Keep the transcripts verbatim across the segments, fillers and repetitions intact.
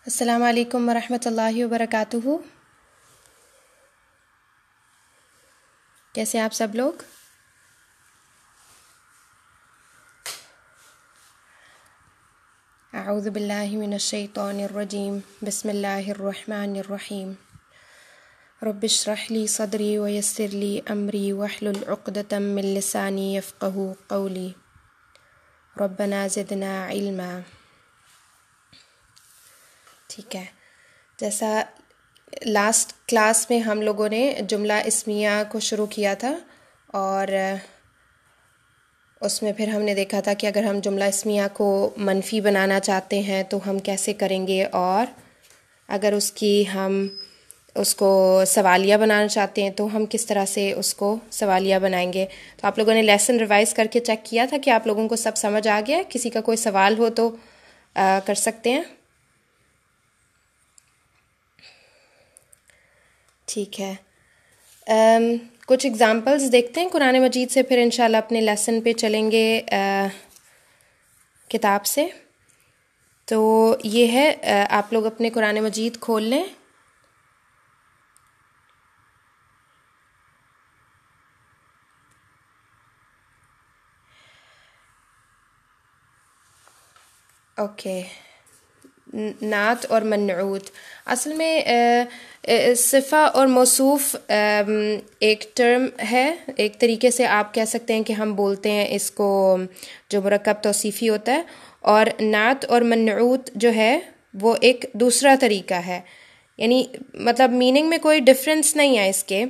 السلام علیکم ورحمۃ اللہ وبرکاتہ۔ کیسے ہیں آپ سب لوگ؟ اعوذ باللہ من الشیطان الرجیم، بسم اللہ الرحمن الرحیم۔ رب اشرح لی صدری ویسر لی امری واحلل عقدۃ من لسانی یفقہوا قولی، ربنا زدنا علما۔ ٹھیک ہے، جیسا لاسٹ کلاس میں ہم لوگوں نے جملہ اسمیہ کو شروع کیا تھا، اور اس میں پھر ہم نے دیکھا تھا کہ اگر ہم جملہ اسمیہ کو منفی بنانا چاہتے ہیں تو ہم کیسے کریں گے، اور اگر اس کی ہم اس کو سوالیہ بنانا چاہتے ہیں تو ہم کس طرح سے اس کو سوالیہ بنائیں گے۔ تو آپ لوگوں نے لیسن ریوائز کر کے چیک کیا تھا کہ آپ لوگوں کو سب سمجھ آ گیا؟ کسی کا کوئی سوال ہو تو آ, کر سکتے ہیں۔ ٹھیک ہے، um, کچھ اگزامپلز دیکھتے ہیں قرآن مجید سے، پھر انشاءاللہ اپنے لیسن پہ چلیں گے uh, کتاب سے۔ تو یہ ہے، uh, آپ لوگ اپنے قرآن مجید کھول لیں۔ اوکے، نعت اور منعوت، اصل میں صفہ اور موصوف ایک ٹرم ہے، ایک طریقے سے آپ کہہ سکتے ہیں کہ ہم بولتے ہیں اس کو جو مرکب توصیفی ہوتا ہے، اور نعت اور منعوت جو ہے وہ ایک دوسرا طریقہ ہے، یعنی مطلب میننگ میں کوئی ڈفرینس نہیں ہے اس کے،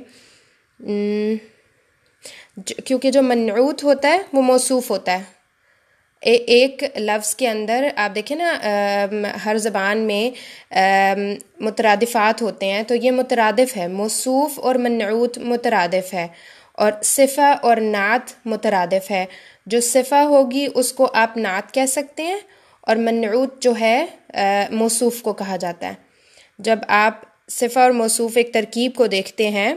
کیونکہ جو منعوت ہوتا ہے وہ موصوف ہوتا ہے۔ ایک لفظ کے اندر آپ دیکھیں نا، ہر زبان میں مترادفات ہوتے ہیں، تو یہ مترادف ہے، موصوف اور منعوت مترادف ہے، اور صفہ اور نعت مترادف ہے۔ جو صفہ ہوگی اس کو آپ نعت کہہ سکتے ہیں، اور منعوت جو ہے موصوف کو کہا جاتا ہے۔ جب آپ صفہ اور موصوف ایک ترکیب کو دیکھتے ہیں،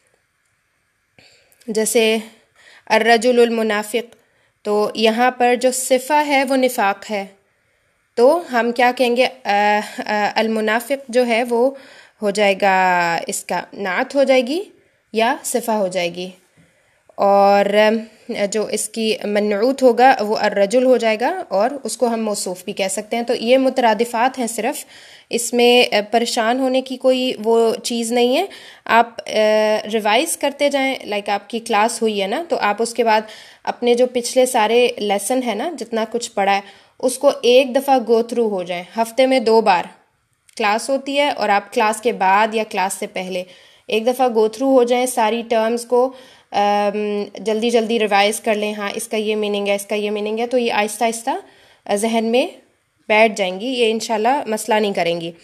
جیسے الرجل المنافق، تو یہاں پر جو صفہ ہے وہ نفاق ہے، تو ہم کیا کہیں گے؟ المنافق جو ہے وہ ہو جائے گا، اس کا نعت ہو جائے گی یا صفہ ہو جائے گی، اور جو اس کی منعوت ہوگا وہ الرجل ہو جائے گا، اور اس کو ہم موصوف بھی کہہ سکتے ہیں۔ تو یہ مترادفات ہیں، صرف اس میں پریشان ہونے کی کوئی وہ چیز نہیں ہے۔ آپ ریوائز کرتے جائیں، لائک آپ کی کلاس ہوئی ہے نا، تو آپ اس کے بعد اپنے جو پچھلے سارے لیسن ہے نا، جتنا کچھ پڑھا ہے اس کو ایک دفعہ گو تھرو ہو جائیں۔ ہفتے میں دو بار کلاس ہوتی ہے، اور آپ کلاس کے بعد یا کلاس سے پہلے ایک دفعہ گو تھرو ہو جائیں، ساری ٹرمز کو جلدی جلدی ریوائز کر لیں، ہاں اس کا یہ میننگ ہے، اس کا یہ میننگ ہے، تو یہ آہستہ آہستہ ذہن میں بیٹھ جائیں گی، یہ انشاءاللہ مسئلہ نہیں کریں گی۔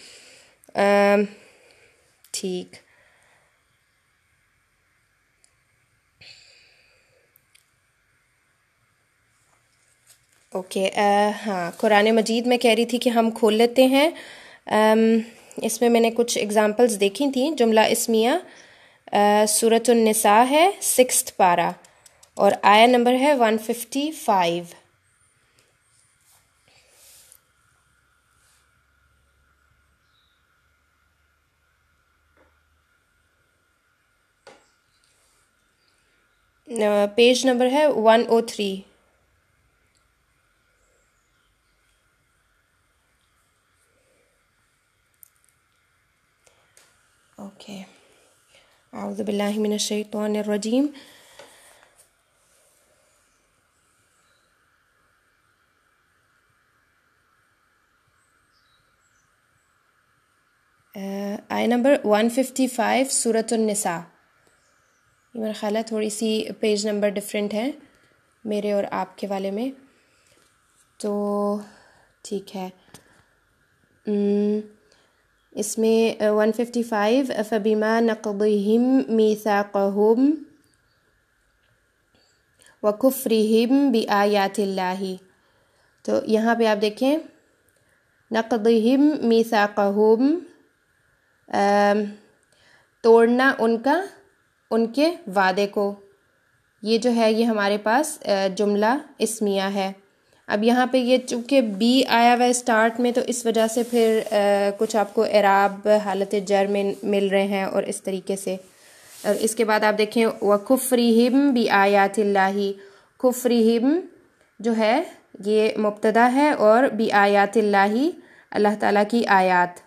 ٹھیک، اوکے، ہاں قرآن مجید میں کہہ رہی تھی کہ ہم کھول لیتے ہیں۔ اس میں میں نے کچھ اگزامپلز دیکھی تھیں۔ جملہ اسمیہ سورۃ النساء ہے، سکستھ پارہ، اور آیا نمبر ہے one fifty five. Page number ہے ون او تھری۔ اوکے، اعوذ باللہ من الشیطان الرجیم۔ آیا نمبر ون ففٹی فائیو، سورۃ النساء۔ یہ میرا خیال ہے تھوڑی سی پیج نمبر ڈفرینٹ ہے میرے اور آپ کے والے میں، تو ٹھیک ہے۔ اس میں ون ففٹی فائیو، فَبِمَا نَقْضِهِمْ مِيثَاقَهُمْ وَكُفْرِهِمْ بِآيَاتِ اللَّهِ، تو یہاں پہ آپ دیکھیں نَقْضِهِمْ مِيثَاقَهُمْ، توڑنا ان کا ان کے وعدے کو، یہ جو ہے یہ ہمارے پاس جملہ اسمیہ ہے۔ اب یہاں پہ یہ چونکہ بی آیا ہوا ہے اسٹارٹ میں، تو اس وجہ سے پھر کچھ آپ کو اعراب حالت جر میں مل رہے ہیں اور اس طریقے سے. اور اس کے بعد آپ دیکھیں وَكُفْرِهِمْ بِآيَاتِ اللَّهِ، کفرہم جو ہے یہ مبتدا ہے، اور بِآيَاتِ اللَّهِ اللہ تعالیٰ کی آیات،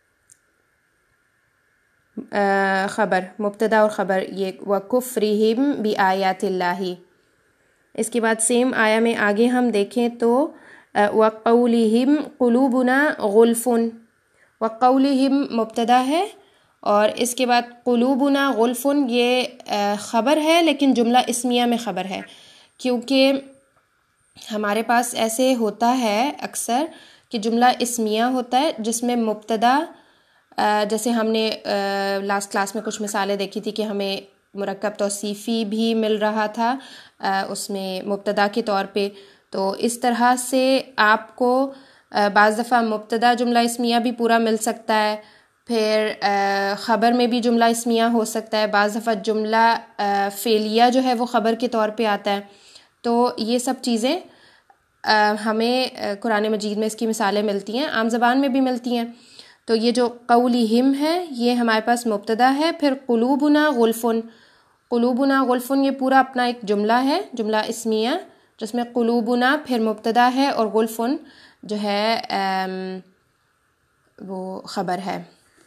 خبر، مبتدا اور خبر یہ وَكُفْرِهِمْ بِآيَاتِ اللَّهِ. اس کے بعد سیم آیا میں آگے ہم دیکھیں تو وَقَوْلِهِمْ قُلُوبُنَا غُلْفٌ، وَقَوْلِهِمْ مبتدا ہے، اور اس کے بعد قُلُوبُنَا غُلْفٌ یہ خبر ہے لیکن جملہ اسمیہ میں خبر ہے، کیونکہ ہمارے پاس ایسے ہوتا ہے اکثر کہ جملہ اسمیہ ہوتا ہے جس میں مبتدا، جیسے ہم نے لاسٹ کلاس میں کچھ مثالیں دیکھی تھی کہ ہمیں مرکب توصیفی بھی مل رہا تھا اس میں مبتدا کے طور پہ. تو اس طرح سے آپ کو بعض دفعہ مبتدا جملہ اسمیہ بھی پورا مل سکتا ہے، پھر خبر میں بھی جملہ اسمیہ ہو سکتا ہے، بعض دفعہ جملہ فعلیہ جو ہے وہ خبر کے طور پہ آتا ہے. تو یہ سب چیزیں ہمیں قرآن مجید میں اس کی مثالیں ملتی ہیں، عام زبان میں بھی ملتی ہیں. تو یہ جو قولہم ہے یہ ہمارے پاس مبتدا ہے، پھر قلوبنا غلفن، قلوبنا غلفن یہ پورا اپنا ایک جملہ ہے، جملہ اسمیہ، جس میں قلوبنا پھر مبتدا ہے اور غلفن جو ہے وہ خبر ہے.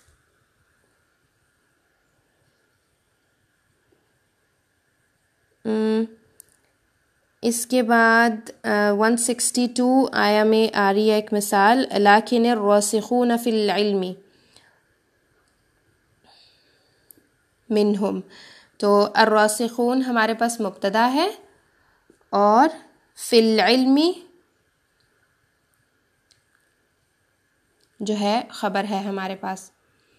اس کے بعد ون سکسٹی ٹو آیا میں آ رہی ہے ایک مثال، لیکن الراسخون فی العلم منہم. تو الراسخون ہمارے پاس مبتدا ہے اور فی العلم جو ہے خبر ہے ہمارے پاس.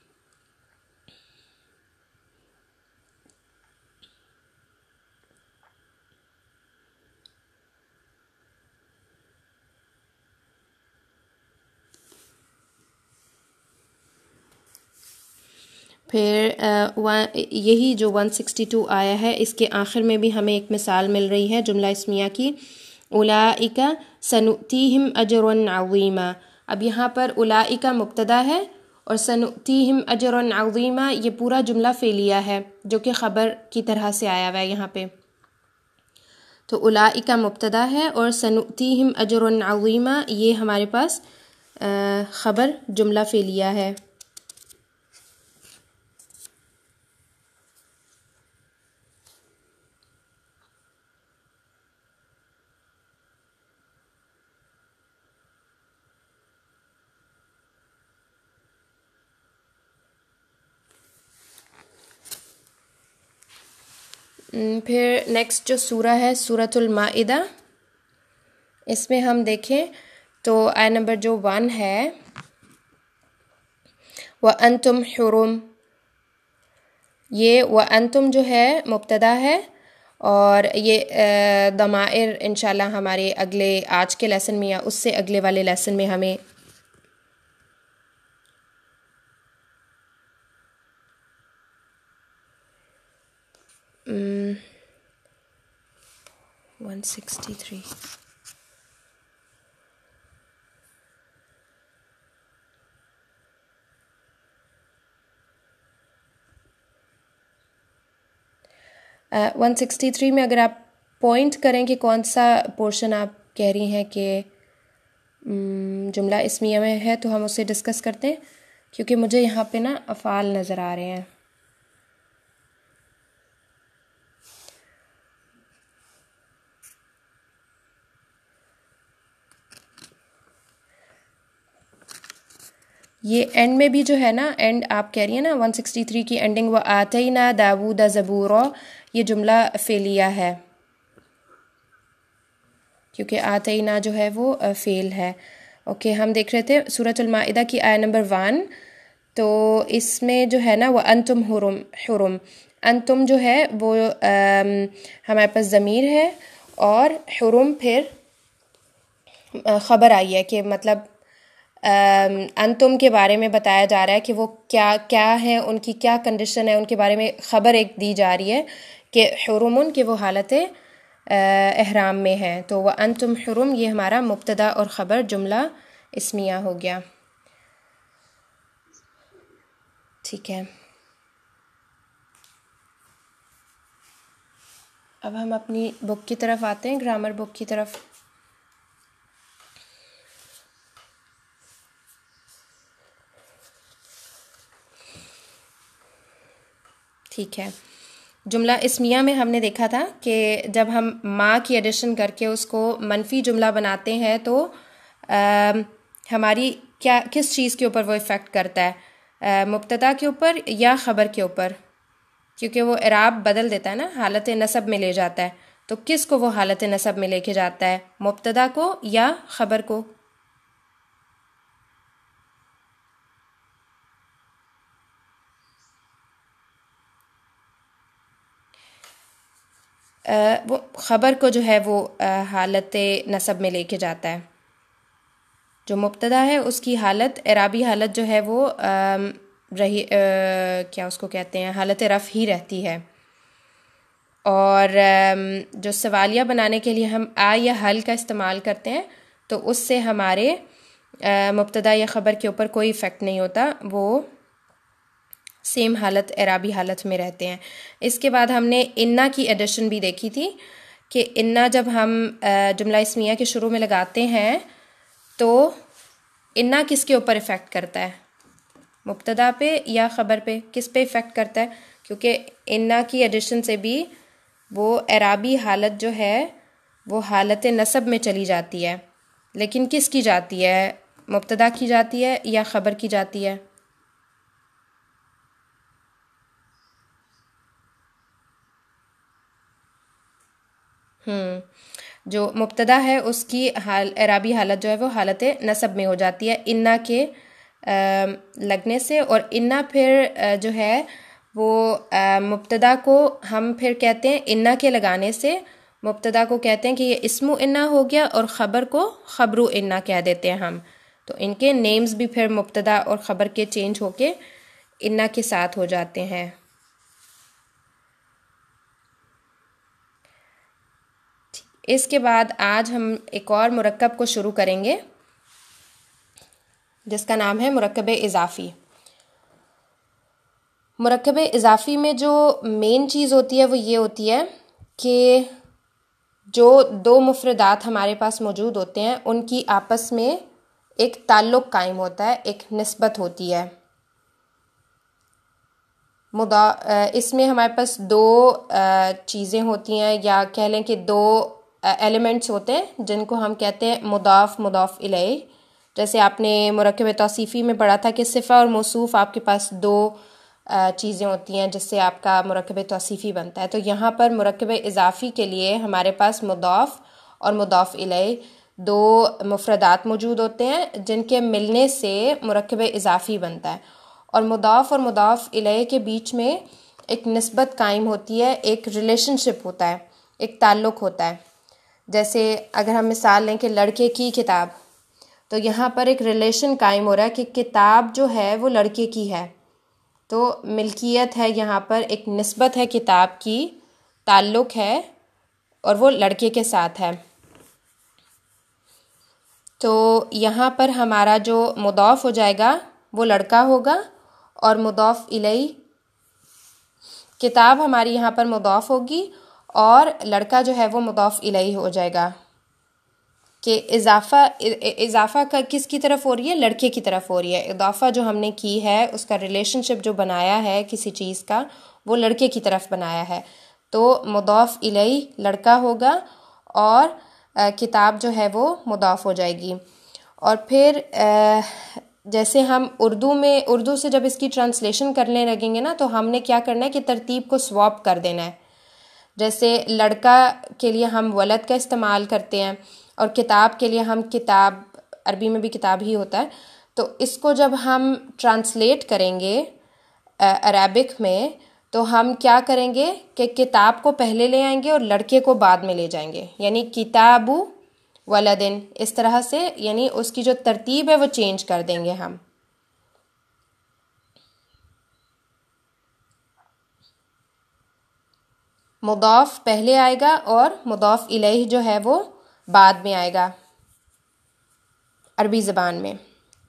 پھر یہی جو ون سکسٹی ٹو آیا ہے اس کے آخر میں بھی ہمیں ایک مثال مل رہی ہے جملہ اسمیہ کی، اولئک سنؤتیہم اجرا عظیما. اب یہاں پر اولئک مبتدا ہے اور سنؤتیہم اجرا عظیما یہ پورا جملہ فعلیہ ہے جو کہ خبر کی طرح سے آیا ہوا ہے یہاں پہ. تو اولئک مبتدا ہے اور سنؤتیہم اجرا عظیما یہ ہمارے پاس خبر جملہ فعلیہ ہے. پھر نیکسٹ جو سورہ ہے سورۃ المائدہ، اس میں ہم دیکھیں تو آیہ نمبر جو ون ہے وَأَنْتُمْ حُرُمْ، یہ وَأَنْتُمْ جو ہے مبتدا ہے، اور یہ ضمائر انشاءاللہ ہمارے اگلے آج کے لیسن میں یا اس سے اگلے والے لیسن میں ہمیں one sixty three one sixty three میں اگر آپ پوائنٹ کریں کہ کون سا پورشن آپ کہہ رہی ہیں کہ جملہ اسمیہ میں ہے تو ہم اسے ڈسکس کرتے ہیں، کیونکہ مجھے یہاں پہ نا افعال نظر آ رہے ہیں. یہ اینڈ میں بھی جو ہے نا، اینڈ آپ کہہ رہی ہیں نا ون سکسٹی تھری کی اینڈنگ وَآتَيْنَا دَاوُودَ زَبُورًا، یہ جملہ فعلیہ ہے کیونکہ آتینا جو ہے وہ فعل ہے. اوکے ہم دیکھ رہے تھے سورۃ المائدہ کی آیہ نمبر ون، تو اس میں جو ہے نا وَأَنْتُمْ حُرُمْ، حرم انتم جو ہے وہ ہمارے پاس ضمیر ہے، اور حرم پھر خبر آئی ہے کہ مطلب انتم کے بارے میں بتایا جا رہا ہے کہ وہ کیا کیا ہے، ان کی کیا کنڈیشن ہے، ان کے بارے میں خبر ایک دی جا رہی ہے کہ حرمن کہ وہ حالت احرام میں ہیں. تو وَأَنْتُمْ حُرُم یہ ہمارا مبتدا اور خبر جملہ اسمیہ ہو گیا. ٹھیک ہے، اب ہم اپنی بک کی طرف آتے ہیں، گرامر بک کی طرف. ٹھیک ہے، جملہ اسمیہ میں ہم نے دیکھا تھا کہ جب ہم ما کی ایڈیشن کر کے اس کو منفی جملہ بناتے ہیں تو ہماری کیا کس چیز کے اوپر وہ افیکٹ کرتا ہے، مبتدا کے اوپر یا خبر کے اوپر، کیونکہ وہ اعراب بدل دیتا ہے نا، حالت نصب میں لے جاتا ہے. تو کس کو وہ حالت نصب میں لے کے جاتا ہے، مبتدا کو یا خبر کو؟ وہ خبر کو جو ہے وہ حالت نصب میں لے کے جاتا ہے. جو مبتدا ہے اس کی حالت اعرابی حالت جو ہے وہ رہی کیا اس کو کہتے ہیں، حالت رفع ہی رہتی ہے. اور جو سوالیہ بنانے کے لیے ہم آ یا حل کا استعمال کرتے ہیں تو اس سے ہمارے مبتدا یا خبر کے اوپر کوئی افیکٹ نہیں ہوتا، وہ سیم حالت اعرابی حالت میں رہتے ہیں. اس کے بعد ہم نے انا کی ایڈیشن بھی دیکھی تھی کہ انا جب ہم جملہ اسمیہ کے شروع میں لگاتے ہیں تو انا کس کے اوپر افیکٹ کرتا ہے، مبتدا پہ یا خبر پہ؟ کس پہ افیکٹ کرتا ہے؟ کیونکہ انا کی ایڈیشن سے بھی وہ اعرابی حالت جو ہے وہ حالت نصب میں چلی جاتی ہے، لیکن کس کی جاتی ہے، مبتدا کی جاتی ہے یا خبر کی جاتی ہے؟ ہم جو مبتدا ہے اس کی حال اعرابی حالت جو ہے وہ حالت نصب میں ہو جاتی ہے انا کے لگنے سے. اور انا پھر جو ہے وہ مبتدا کو ہم پھر کہتے ہیں انا کے لگانے سے مبتدا کو کہتے ہیں کہ یہ اسم انا ہو گیا، اور خبر کو خبر انا کہہ دیتے ہیں ہم. تو ان کے نیمز بھی پھر مبتدا اور خبر کے چینج ہو کے انا کے ساتھ ہو جاتے ہیں. اس کے بعد آج ہم ایک اور مرکب کو شروع کریں گے جس کا نام ہے مرکب اضافی. مرکب اضافی میں جو مین چیز ہوتی ہے وہ یہ ہوتی ہے کہ جو دو مفردات ہمارے پاس موجود ہوتے ہیں ان کی آپس میں ایک تعلق قائم ہوتا ہے، ایک نسبت ہوتی ہے. مدا اس میں ہمارے پاس دو چیزیں ہوتی ہیں، یا کہہ لیں کہ دو ایلیمنٹس ہوتے ہیں جن کو ہم کہتے ہیں مضاف مضاف الیہ. جیسے آپ نے مرکب توصیفی میں پڑھا تھا کہ صفہ اور موصوف آپ کے پاس دو چیزیں ہوتی ہیں جس سے آپ کا مرکب توصیفی بنتا ہے. تو یہاں پر مرکب اضافی کے لیے ہمارے پاس مضاف اور مضاف الیہ دو مفردات موجود ہوتے ہیں جن کے ملنے سے مرکب اضافی بنتا ہے. اور مضاف اور مضاف الیہ کے بیچ میں ایک نسبت قائم ہوتی ہے، ایک ریلیشن شپ ہوتا ہے، ایک تعلق ہوتا ہے. جیسے اگر ہم مثال لیں کہ لڑکے کی کتاب، تو یہاں پر ایک ریلیشن قائم ہو رہا ہے کہ کتاب جو ہے وہ لڑکے کی ہے. تو ملکیت ہے، یہاں پر ایک نسبت ہے کتاب کی، تعلق ہے، اور وہ لڑکے کے ساتھ ہے. تو یہاں پر ہمارا جو مضاف ہو جائے گا وہ لڑکا ہوگا، اور مضاف الیہ کتاب ہماری یہاں پر مضاف ہوگی، اور لڑکا جو ہے وہ مضاف الیہ ہو جائے گا. کہ اضافہ اضافہ کا کس کی طرف ہو رہی ہے، لڑکے کی طرف ہو رہی ہے. اضافہ جو ہم نے کی ہے اس کا ریلیشن شپ جو بنایا ہے کسی چیز کا وہ لڑکے کی طرف بنایا ہے. تو مضاف الیہ لڑکا ہوگا اور کتاب جو ہے وہ مضاف ہو جائے گی. اور پھر جیسے ہم اردو میں اردو سے جب اس کی ٹرانسلیشن کرنے لگیں گے نا تو ہم نے کیا کرنا ہے کہ ترتیب کو سواپ کر دینا ہے. جیسے لڑکا کے لیے ہم ولد کا استعمال کرتے ہیں اور کتاب کے لیے ہم کتاب، عربی میں بھی کتاب ہی ہوتا ہے. تو اس کو جب ہم ٹرانسلیٹ کریں گے عربک میں تو ہم کیا کریں گے کہ کتاب کو پہلے لے آئیں گے اور لڑکے کو بعد میں لے جائیں گے، یعنی کتاب ولدن، اس طرح سے، یعنی اس کی جو ترتیب ہے وہ چینج کر دیں گے ہم. مضاف پہلے آئے گا اور مضاف الیہ جو ہے وہ بعد میں آئے گا عربی زبان میں.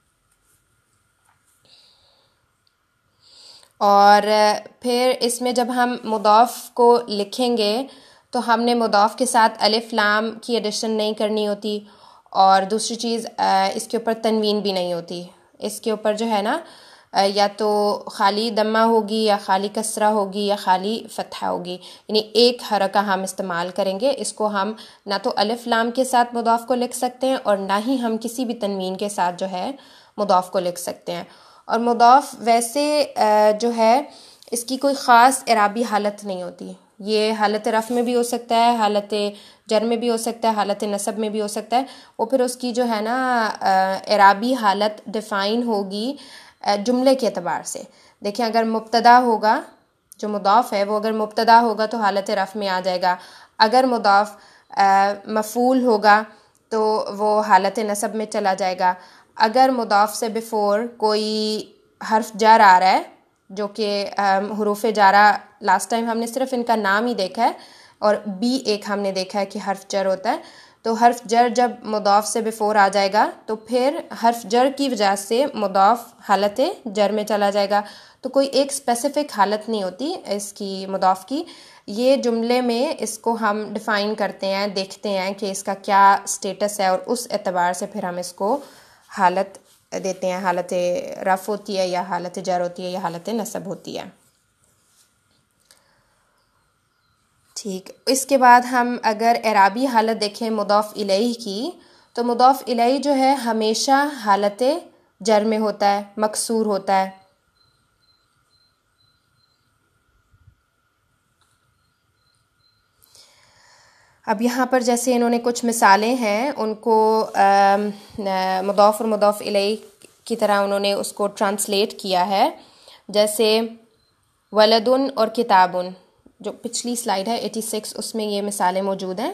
اور پھر اس میں جب ہم مضاف کو لکھیں گے تو ہم نے مضاف کے ساتھ الف لام کی ایڈیشن نہیں کرنی ہوتی، اور دوسری چیز اس کے اوپر تنوین بھی نہیں ہوتی. اس کے اوپر جو ہے نا یا تو خالی دمہ ہوگی یا خالی کسرہ ہوگی یا خالی فتحہ ہوگی، یعنی ایک حرکہ ہم استعمال کریں گے. اس کو ہم نہ تو الف لام کے ساتھ مضاف کو لکھ سکتے ہیں اور نہ ہی ہم کسی بھی تنوین کے ساتھ جو ہے مضاف کو لکھ سکتے ہیں. اور مضاف ویسے جو ہے اس کی کوئی خاص اعرابی حالت نہیں ہوتی. یہ حالت رفع میں بھی ہو سکتا ہے، حالت جر میں بھی ہو سکتا ہے، حالت نصب میں بھی ہو سکتا ہے. وہ پھر اس کی جو ہے نا اعرابی حالت ڈیفائن ہوگی جملے کے اعتبار سے. دیکھیں اگر مبتدا ہوگا، جو مضاف ہے وہ اگر مبتدا ہوگا تو حالت رفع میں آ جائے گا. اگر مضاف مفعول ہوگا تو وہ حالت نصب میں چلا جائے گا. اگر مضاف سے بیفور کوئی حرف جر آ رہا ہے، جو کہ حروف جارہ لاسٹ ٹائم ہم نے صرف ان کا نام ہی دیکھا ہے اور بی ایک ہم نے دیکھا ہے کہ حرف جر ہوتا ہے، تو حرف جر جب مضاف سے بیفور آ جائے گا تو پھر حرف جر کی وجہ سے مضاف حالت جر میں چلا جائے گا. تو کوئی ایک اسپیسیفک حالت نہیں ہوتی اس کی مضاف کی. یہ جملے میں اس کو ہم ڈیفائن کرتے ہیں، دیکھتے ہیں کہ اس کا کیا سٹیٹس ہے اور اس اعتبار سے پھر ہم اس کو حالت دیتے ہیں. حالت رفع ہوتی ہے یا حالت جر ہوتی ہے یا حالت نصب ہوتی ہے. ٹھیک، اس کے بعد ہم اگر اعرابی حالت دیکھیں مضاف الیہ کی، تو مضاف الیہ جو ہے ہمیشہ حالت جر میں ہوتا ہے، مکسور ہوتا ہے. اب یہاں پر جیسے انہوں نے کچھ مثالیں ہیں ان کو مضاف اور مضاف الیہ کی طرح انہوں نے اس کو ٹرانسلیٹ کیا ہے. جیسے ولدن اور کتابن، جو پچھلی سلائیڈ ہے اٹھاسی اس میں یہ مثالیں موجود ہیں.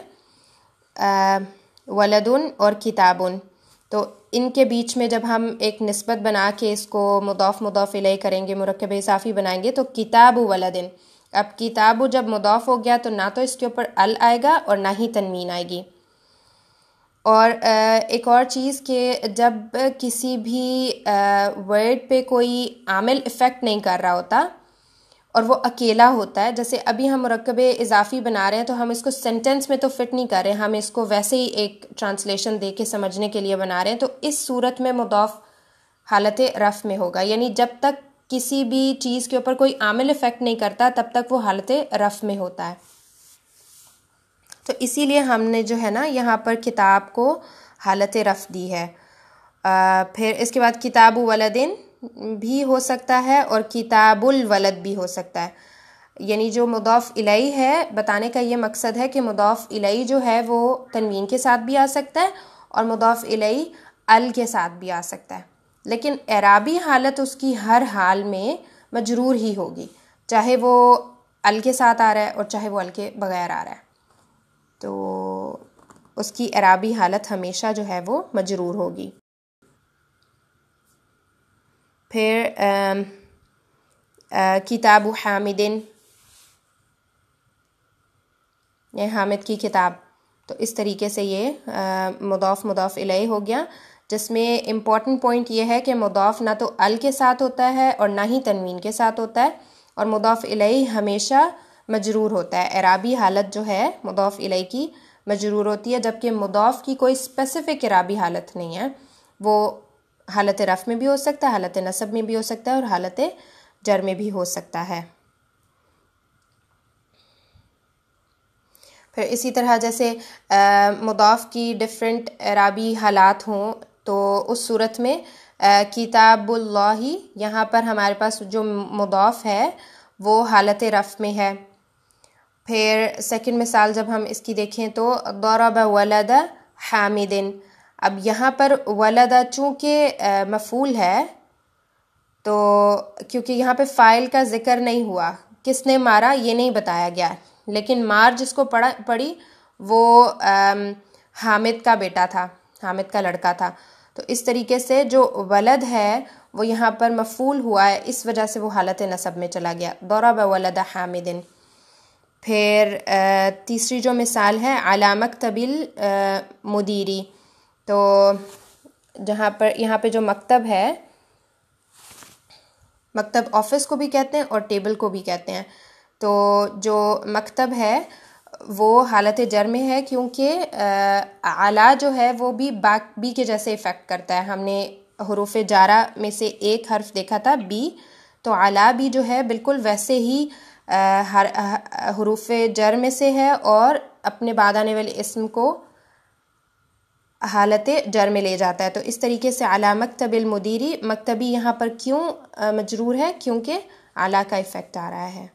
ولدن اور کتابن، تو ان کے بیچ میں جب ہم ایک نسبت بنا کے اس کو مضاف مضاف الیہ کریں گے، مرکب اضافی بنائیں گے، تو کتاب ولدن. اب کتاب جب مضاف ہو گیا تو نہ تو اس کے اوپر ال آئے گا اور نہ ہی تنوین آئے گی. اور ایک اور چیز کہ جب کسی بھی ورڈ پہ کوئی عامل افیکٹ نہیں کر رہا ہوتا اور وہ اکیلا ہوتا ہے، جیسے ابھی ہم مرکب اضافی بنا رہے ہیں تو ہم اس کو سینٹنس میں تو فٹ نہیں کر رہے، ہم اس کو ویسے ہی ایک ٹرانسلیشن دے کے سمجھنے کے لیے بنا رہے ہیں. تو اس صورت میں مضاف حالت رفع میں ہوگا، یعنی جب تک کسی بھی چیز کے اوپر کوئی عامل افیکٹ نہیں کرتا تب تک وہ حالت رفع میں ہوتا ہے. تو اسی لیے ہم نے جو ہے نا یہاں پر کتاب کو حالت رفع دی ہے. پھر اس کے بعد کتاب ولدن بھی ہو سکتا ہے اور کتاب الولد بھی ہو سکتا ہے. یعنی جو مضاف الیہ ہے، بتانے کا یہ مقصد ہے کہ مضاف الیہ جو ہے وہ تنوین کے ساتھ بھی آ سکتا ہے اور مضاف الیہ ال کے ساتھ بھی آ سکتا ہے، لیکن اعرابی حالت اس کی ہر حال میں مجرور ہی ہوگی، چاہے وہ ال کے ساتھ آ رہا ہے اور چاہے وہ ال کے بغیر آ رہا ہے. تو اس کی اعرابی حالت ہمیشہ جو ہے وہ مجرور ہوگی. پھر کتاب حامدن، یہ حامد کی کتاب، تو اس طریقے سے یہ مضاف مضاف الیہ ہو گیا، جس میں امپورٹنٹ پوائنٹ یہ ہے کہ مضاف نہ تو ال کے ساتھ ہوتا ہے اور نہ ہی تنوین کے ساتھ ہوتا ہے، اور مضاف الیہ ہمیشہ مجرور ہوتا ہے. اعرابی حالت جو ہے مضاف الیہ کی مجرور ہوتی ہے، جبکہ مضاف کی کوئی اسپیسیفک اعرابی حالت نہیں ہے. وہ حالت رفع میں بھی ہو سکتا ہے، حالت نصب میں بھی ہو سکتا ہے اور حالت جر میں بھی ہو سکتا ہے. پھر اسی طرح جیسے مضاف کی ڈفرینٹ اعرابی حالات ہوں تو اس صورت میں کتاب اللہ، یہاں پر ہمارے پاس جو مضاف ہے وہ حالت رفع میں ہے. پھر سیکنڈ مثال جب ہم اس کی دیکھیں تو ضرب ولد حامدن. اب یہاں پر ولد چونکہ مفعول ہے تو کیونکہ یہاں پہ فاعل کا ذکر نہیں ہوا، کس نے مارا یہ نہیں بتایا گیا، لیکن مار جس کو پڑا پڑی وہ حامد کا بیٹا تھا، حامد کا لڑکا تھا. تو اس طریقے سے جو ولد ہے وہ یہاں پر مفعول ہوا ہے، اس وجہ سے وہ حالت نصب میں چلا گیا. ضرب ولد حامدن. پھر تیسری جو مثال ہے علی مکتب المدیری، تو جہاں پر یہاں پہ جو مکتب ہے، مکتب آفس کو بھی کہتے ہیں اور ٹیبل کو بھی کہتے ہیں، تو جو مکتب ہے وہ حالت جر میں ہے کیونکہ اعلیٰ جو ہے وہ بھی باک بی کے جیسے افیکٹ کرتا ہے. ہم نے حروف جارہ میں سے ایک حرف دیکھا تھا بی، تو اعلیٰ بھی جو ہے بالکل ویسے ہی حروف جر میں سے ہے اور اپنے بعد آنے والے اسم کو حالت جر میں لے جاتا ہے. تو اس طریقے سے علی مکتب المدیری، مکتبی یہاں پر کیوں مجرور ہے؟ کیونکہ اعلیٰ کا افیکٹ آ رہا ہے.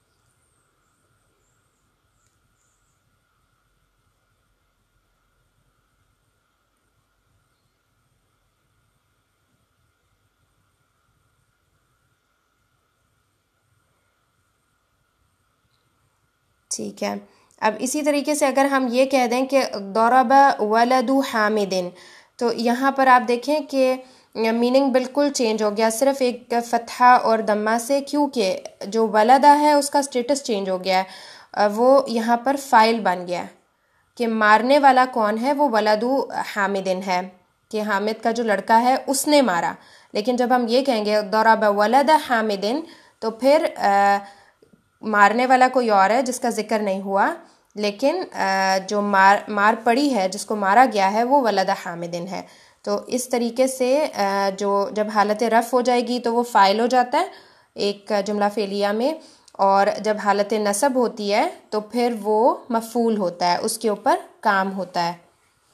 ٹھیک ہے. اب اسی طریقے سے اگر ہم یہ کہہ دیں کہ ضرب ولد حامد، تو یہاں پر آپ دیکھیں کہ میننگ بالکل چینج ہو گیا صرف ایک فتحہ اور دمہ سے، کیونکہ جو ولدہ ہے اس کا سٹیٹس چینج ہو گیا ہے، وہ یہاں پر فائل بن گیا کہ مارنے والا کون ہے، وہ ولد حامد ہے کہ حامد کا جو لڑکا ہے اس نے مارا. لیکن جب ہم یہ کہیں گے ضرب ولد حامد، تو پھر مارنے والا کوئی اور ہے جس کا ذکر نہیں ہوا، لیکن جو مار مار پڑی ہے، جس کو مارا گیا ہے، وہ ولد حامد ہے. تو اس طریقے سے جو جب حالت رفع ہو جائے گی تو وہ فاعل ہو جاتا ہے ایک جملہ فعلیہ میں، اور جب حالت نصب ہوتی ہے تو پھر وہ مفعول ہوتا ہے، اس کے اوپر کام ہوتا ہے.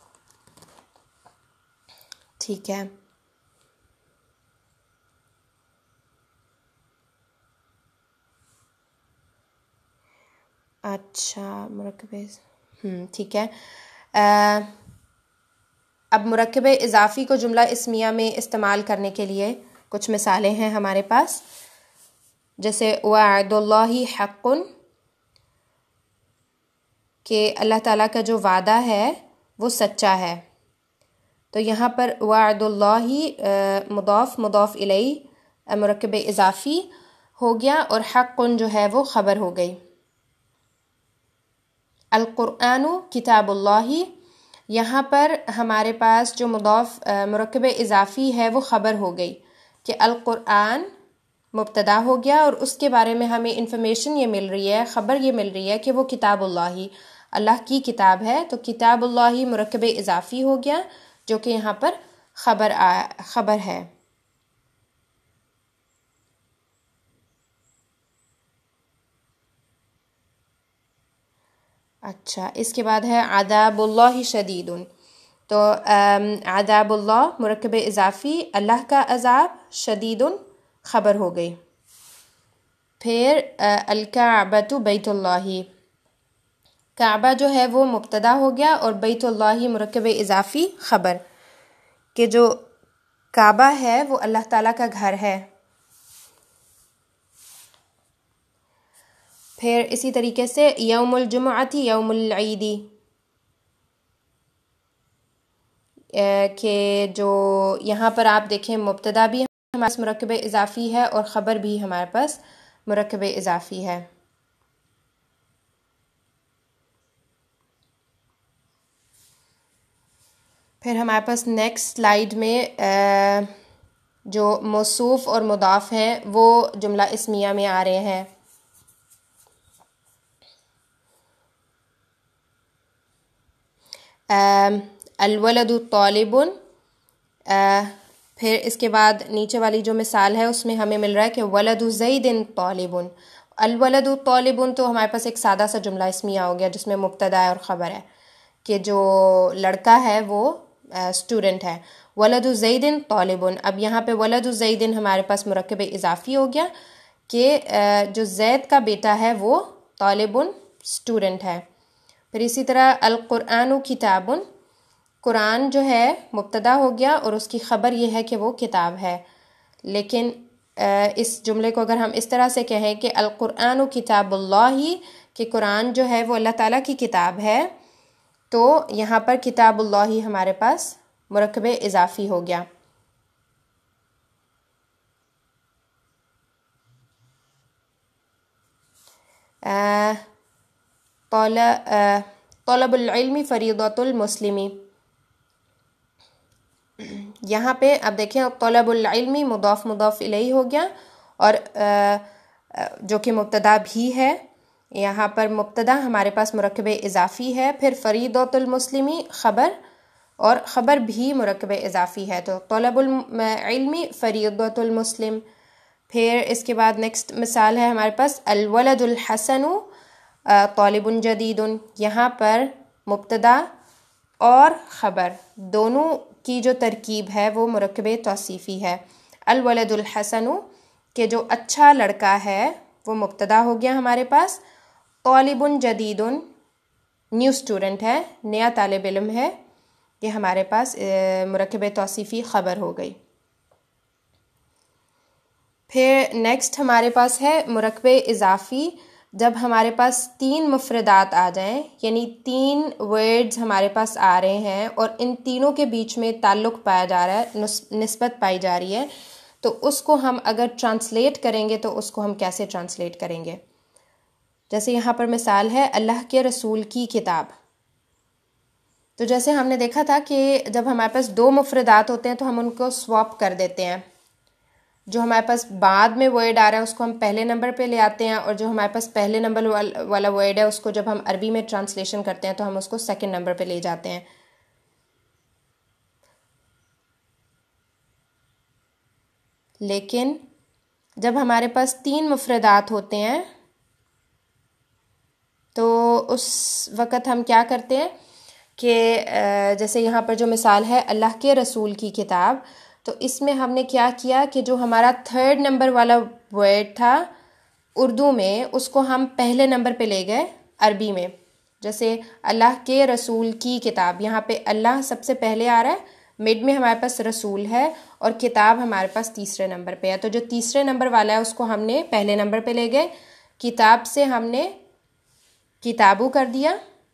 ٹھیک ہے. اچھا مرکب ہم ٹھیک ہے. اب مرکب اضافی کو جملہ اسمیہ میں استعمال کرنے کے لیے کچھ مثالیں ہیں ہمارے پاس، جیسے وعد اللہ حق، کہ اللہ تعالیٰ کا جو وعدہ ہے وہ سچا ہے. تو یہاں پر وعد اللہ مضاف مضاف الیہ مرکب اضافی ہو گیا، اور حق جو ہے وہ خبر ہو گئی. القرآن کتاب اللہ، یہاں پر ہمارے پاس جو مضاف مرکب اضافی ہے وہ خبر ہو گئی کہ القرآن مبتدا ہو گیا، اور اس کے بارے میں ہمیں انفارمیشن یہ مل رہی ہے، خبر یہ مل رہی ہے کہ وہ کتاب اللہ اللہ کی کتاب ہے. تو کتاب اللہ مرکب اضافی ہو گیا جو کہ یہاں پر خبر آ خبر ہے. اچھا، اس کے بعد ہے عذاب اللہ شدید، تو عذاب اللہ مرکب اضافی، اللہ کا عذاب، شدید خبر ہو گئی. پھر الکعبۃ بیت اللہ، کعبہ جو ہے وہ مبتدا ہو گیا اور بیت اللہ مرکب اضافی خبر، کہ جو کعبہ ہے وہ اللہ تعالیٰ کا گھر ہے. پھر اسی طریقے سے یوم الجمعۃ یوم العید، کہ جو یہاں پر آپ دیکھیں مبتدا بھی ہمارے پاس مرکب اضافی ہے اور خبر بھی ہمارے پاس مرکب اضافی ہے. پھر ہمارے پاس نیکسٹ سلائیڈ میں جو موصوف اور مضاف ہیں وہ جملہ اسمیہ میں آ رہے ہیں. الولد طالب، پھر اس کے بعد نیچے والی جو مثال ہے اس میں ہمیں مل رہا ہے کہ ولد زید طالب. الولد طالب تو ہمارے پاس ایک سادہ سا جملہ اسمیہ ہو گیا جس میں مبتدا ہے اور خبر ہے کہ جو لڑکا ہے وہ اسٹوڈنٹ ہے. ولد زید طالب، اب یہاں پہ ولد زید ہمارے پاس مرکب اضافی ہو گیا کہ جو زید کا بیٹا ہے وہ طالب اسٹوڈنٹ ہے. پھر اسی طرح القرآن کتاب، قرآن جو ہے مبتدا ہو گیا اور اس کی خبر یہ ہے کہ وہ کتاب ہے. لیکن اس جملے کو اگر ہم اس طرح سے کہیں کہ القرآن کتاب اللہ، کہ قرآن جو ہے وہ اللہ تعالیٰ کی کتاب ہے، تو یہاں پر کتاب اللہ ہمارے پاس مرکب اضافی ہو گیا. طلب العلم فریضۃ المسلمی. یہاں پہ اب دیکھیں طلب العلم مضاف مضاف الیہ ہو گیا اور جو کہ مبتدا بھی ہے. یہاں پر مبتدا ہمارے پاس مرکب اضافی ہے، پھر فریضۃ المسلمی خبر اور خبر بھی مرکب اضافی ہے، تو طلب العلم فریضۃ المسلم. پھر اس کے بعد نیکسٹ مثال ہے ہمارے پاس الولد الحسن طالب جدید. یہاں پر مبتدا اور خبر دونوں کی جو ترکیب ہے وہ مرکب توصیفی ہے. الولد الحسن کہ جو اچھا لڑکا ہے وہ مبتدا ہو گیا ہمارے پاس. طالب جدید نیو اسٹوڈنٹ ہے، نیا طالب علم ہے، یہ ہمارے پاس مرکب توصیفی خبر ہو گئی. پھر نیکسٹ ہمارے پاس ہے مرکب اضافی. جب ہمارے پاس تین مفردات آ جائیں، یعنی تین ورڈز ہمارے پاس آ رہے ہیں اور ان تینوں کے بیچ میں تعلق پایا جا رہا ہے، نسبت پائی جا رہی ہے، تو اس کو ہم اگر ٹرانسلیٹ کریں گے تو اس کو ہم کیسے ٹرانسلیٹ کریں گے؟ جیسے یہاں پر مثال ہے اللہ کے رسول کی کتاب. تو جیسے ہم نے دیکھا تھا کہ جب ہمارے پاس دو مفردات ہوتے ہیں تو ہم ان کو سواپ کر دیتے ہیں. جو ہمارے پاس بعد میں ورڈ آ رہا ہے اس کو ہم پہلے نمبر پہ لے آتے ہیں، اور جو ہمارے پاس پہلے نمبر والا ورڈ ہے اس کو جب ہم عربی میں ٹرانسلیشن کرتے ہیں تو ہم اس کو سیکنڈ نمبر پہ لے جاتے ہیں. لیکن جب ہمارے پاس تین مفردات ہوتے ہیں تو اس وقت ہم کیا کرتے ہیں کہ جیسے یہاں پر جو مثال ہے اللہ کے رسول کی کتاب، تو اس میں ہم نے کیا کیا کہ جو ہمارا تھرڈ نمبر والا ورڈ تھا اردو میں اس کو ہم پہلے نمبر پہ لے گئے عربی میں. جیسے اللہ کے رسول کی کتاب، یہاں پہ اللہ سب سے پہلے آ رہا ہے، مڈ میں ہمارے پاس رسول ہے اور کتاب ہمارے پاس تیسرے نمبر پہ ہے. تو جو تیسرے نمبر والا ہے اس کو ہم نے پہلے نمبر پہ لے گئے، کتاب سے ہم نے کتابو کر دیا،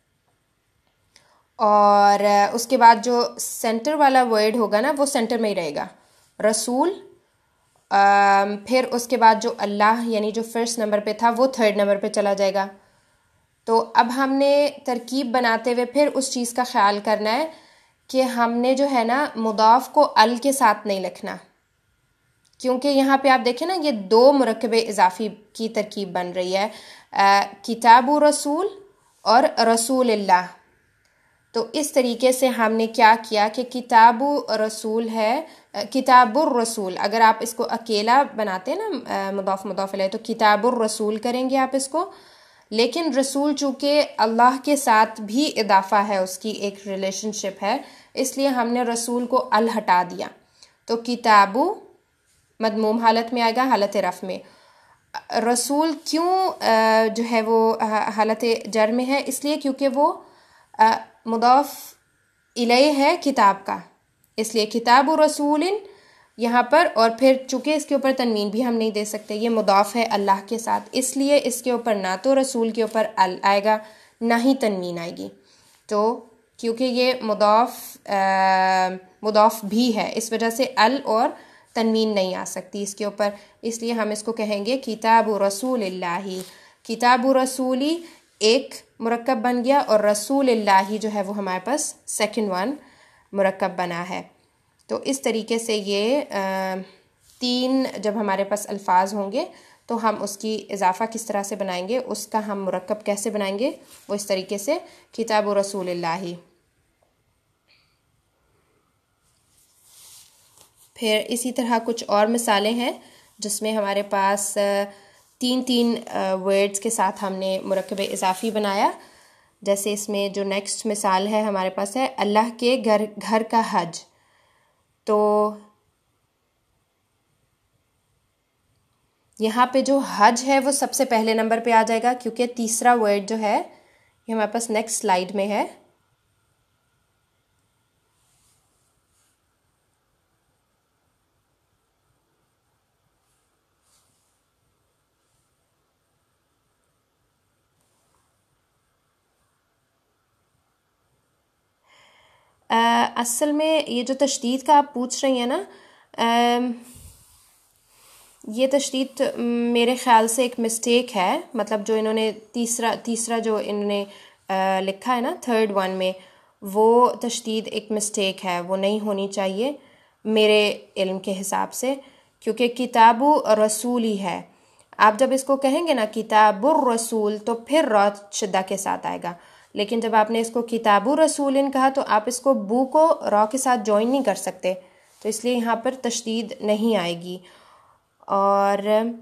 اور اس کے بعد جو سینٹر والا ورڈ ہوگا نا وہ سینٹر میں ہی رہے گا، رسول. پھر اس کے بعد جو اللہ یعنی جو فرسٹ نمبر پہ تھا وہ تھرڈ نمبر پہ چلا جائے گا. تو اب ہم نے ترکیب بناتے ہوئے پھر اس چیز کا خیال کرنا ہے کہ ہم نے جو ہے نا مضاف کو ال کے ساتھ نہیں لکھنا، کیونکہ یہاں پہ آپ دیکھیں نا یہ دو مرکب اضافی کی ترکیب بن رہی ہے، کتاب و رسول اور رسول اللہ. تو اس طریقے سے ہم نے کیا کیا کہ کتاب و رسول ہے، کتاب الرسول، اگر آپ اس کو اکیلا بناتے ہیں نا مضاف مضاف الیہ تو کتاب الرسول کریں گے آپ اس کو. لیکن رسول چونکہ اللہ کے ساتھ بھی اضافہ ہے، اس کی ایک ریلیشن شپ ہے، اس لیے ہم نے رسول کو ال ہٹا دیا. تو کتابو مضموم حالت میں آئے گا، حالت رفع میں. رسول کیوں جو ہے وہ حالت جر میں ہے؟ اس لیے کیونکہ وہ مضاف الیہ ہے کتاب کا، اس لیے کتاب و رسول یہاں پر، اور پھر چونکہ اس کے اوپر تنوین بھی ہم نہیں دے سکتے، یہ مضاف ہے اللہ کے ساتھ، اس لیے اس کے اوپر نہ تو رسول کے اوپر ال آئے گا نہ ہی تنوین آئے گی. تو کیونکہ یہ مضاف مضاف بھی ہے اس وجہ سے ال اور تنوین نہیں آ سکتی اس کے اوپر، اس لیے ہم اس کو کہیں گے کتاب و رسول اللہ. کتاب و رسولی ایک مرکب بن گیا اور رسول اللہ جو ہے وہ ہمارے پاس سیکنڈ ون مرکب بنا ہے. تو اس طریقے سے یہ تین جب ہمارے پاس الفاظ ہوں گے تو ہم اس کی اضافہ کس طرح سے بنائیں گے، اس کا ہم مرکب کیسے بنائیں گے، وہ اس طریقے سے کتاب و رسول اللہ. پھر اسی طرح کچھ اور مثالیں ہیں جس میں ہمارے پاس تین تین ورڈز کے ساتھ ہم نے مرکب اضافی بنایا. جیسے اس میں جو نیکسٹ مثال ہے ہمارے پاس ہے اللہ کے گھر گھر کا حج. تو یہاں پہ جو حج ہے وہ سب سے پہلے نمبر پہ آ جائے گا کیونکہ تیسرا ورڈ جو ہے یہ ہمارے پاس نیکسٹ سلائیڈ میں ہے. اصل میں یہ جو تشدید کا آپ پوچھ رہی ہیں نا، یہ تشدید میرے خیال سے ایک مسٹیک ہے، مطلب جو انہوں نے تیسرا تیسرا جو انہوں نے لکھا ہے نا تھرڈ ون میں، وہ تشدید ایک مسٹیک ہے، وہ نہیں ہونی چاہیے میرے علم کے حساب سے، کیونکہ کتاب رسول ہی ہے. آپ جب اس کو کہیں گے نا کتاب الرسول تو پھر را شدہ کے ساتھ آئے گا، لیکن جب آپ نے اس کو کتاب الرسول کہا تو آپ اس کو بو کو را کے ساتھ جوائن نہیں کر سکتے، تو اس لیے یہاں پر تشدید نہیں آئے گی. اور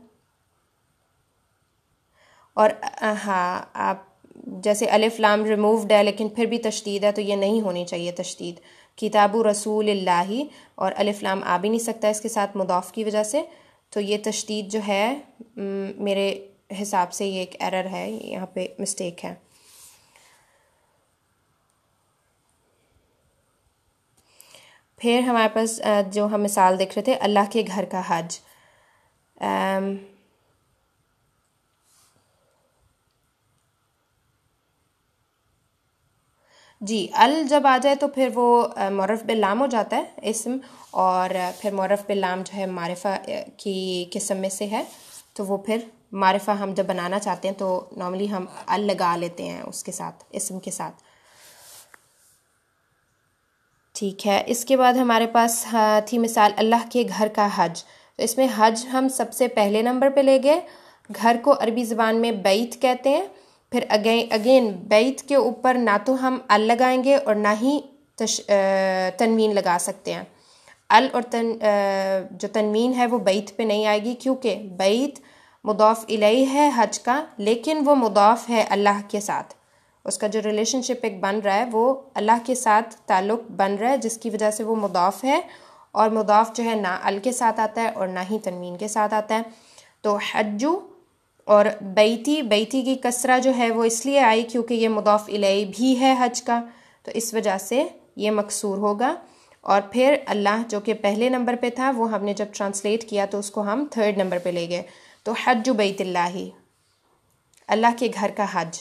اور ہاں آپ جیسے الف لام ریمووڈ ہے لیکن پھر بھی تشدید ہے، تو یہ نہیں ہونی چاہیے تشدید. کتاب رسول اللہ، اور الف لام آ بھی نہیں سکتا اس کے ساتھ مضاف کی وجہ سے، تو یہ تشدید جو ہے میرے حساب سے یہ ایک ایرر ہے، یہاں پہ مسٹیک ہے. پھر ہمارے پاس جو ہم مثال دیکھ رہے تھے اللہ کے گھر کا حج. جی ال جب آ جائے تو پھر وہ معرف باللام ہو جاتا ہے اسم، اور پھر معرف باللام جو ہے معرفہ کی قسم میں سے ہے، تو وہ پھر معرفہ ہم جب بنانا چاہتے ہیں تو نارملی ہم ال لگا لیتے ہیں اس کے ساتھ، اسم کے ساتھ. ٹھیک ہے، اس کے بعد ہمارے پاس تھی مثال اللہ کے گھر کا حج. تو اس میں حج ہم سب سے پہلے نمبر پہ لے گئے. گھر کو عربی زبان میں بیت کہتے ہیں. پھر اگین اگین بیت کے اوپر نہ تو ہم ال لگائیں گے اور نہ ہی تش تنوین لگا سکتے ہیں. ال اور تن جو تنوین ہے وہ بیت پہ نہیں آئے گی، کیونکہ بیت مضاف الیہ ہے حج کا، لیکن وہ مضاف ہے اللہ کے ساتھ. اس کا جو ریلیشن شپ ایک بن رہا ہے وہ اللہ کے ساتھ تعلق بن رہا ہے، جس کی وجہ سے وہ مضاف ہے، اور مضاف جو ہے نہ ال کے ساتھ آتا ہے اور نہ ہی تنوین کے ساتھ آتا ہے. تو حجو اور بیتی، بیتی کی کسرہ جو ہے وہ اس لیے آئی کیونکہ یہ مضاف الیہ بھی ہے حج کا، تو اس وجہ سے یہ مکسور ہوگا. اور پھر اللہ جو کہ پہلے نمبر پہ تھا وہ ہم نے جب ٹرانسلیٹ کیا تو اس کو ہم تھرڈ نمبر پہ لے گئے. تو حج بیت اللہ، اللہ کے گھر کا حج.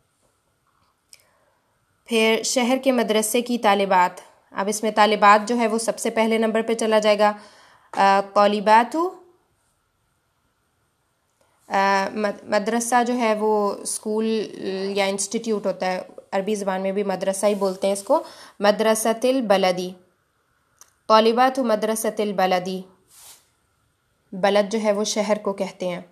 پھر شہر کے مدرسے کی طالبات. اب اس میں طالبات جو ہے وہ سب سے پہلے نمبر پہ چلا جائے گا. طالبات، مدرسہ جو ہے وہ اسکول یا انسٹیٹیوٹ ہوتا ہے، عربی زبان میں بھی مدرسہ ہی بولتے ہیں اس کو. مدرسۃ البلدی، طالبات مدرسۃ البلدی، بلد جو ہے وہ شہر کو کہتے ہیں.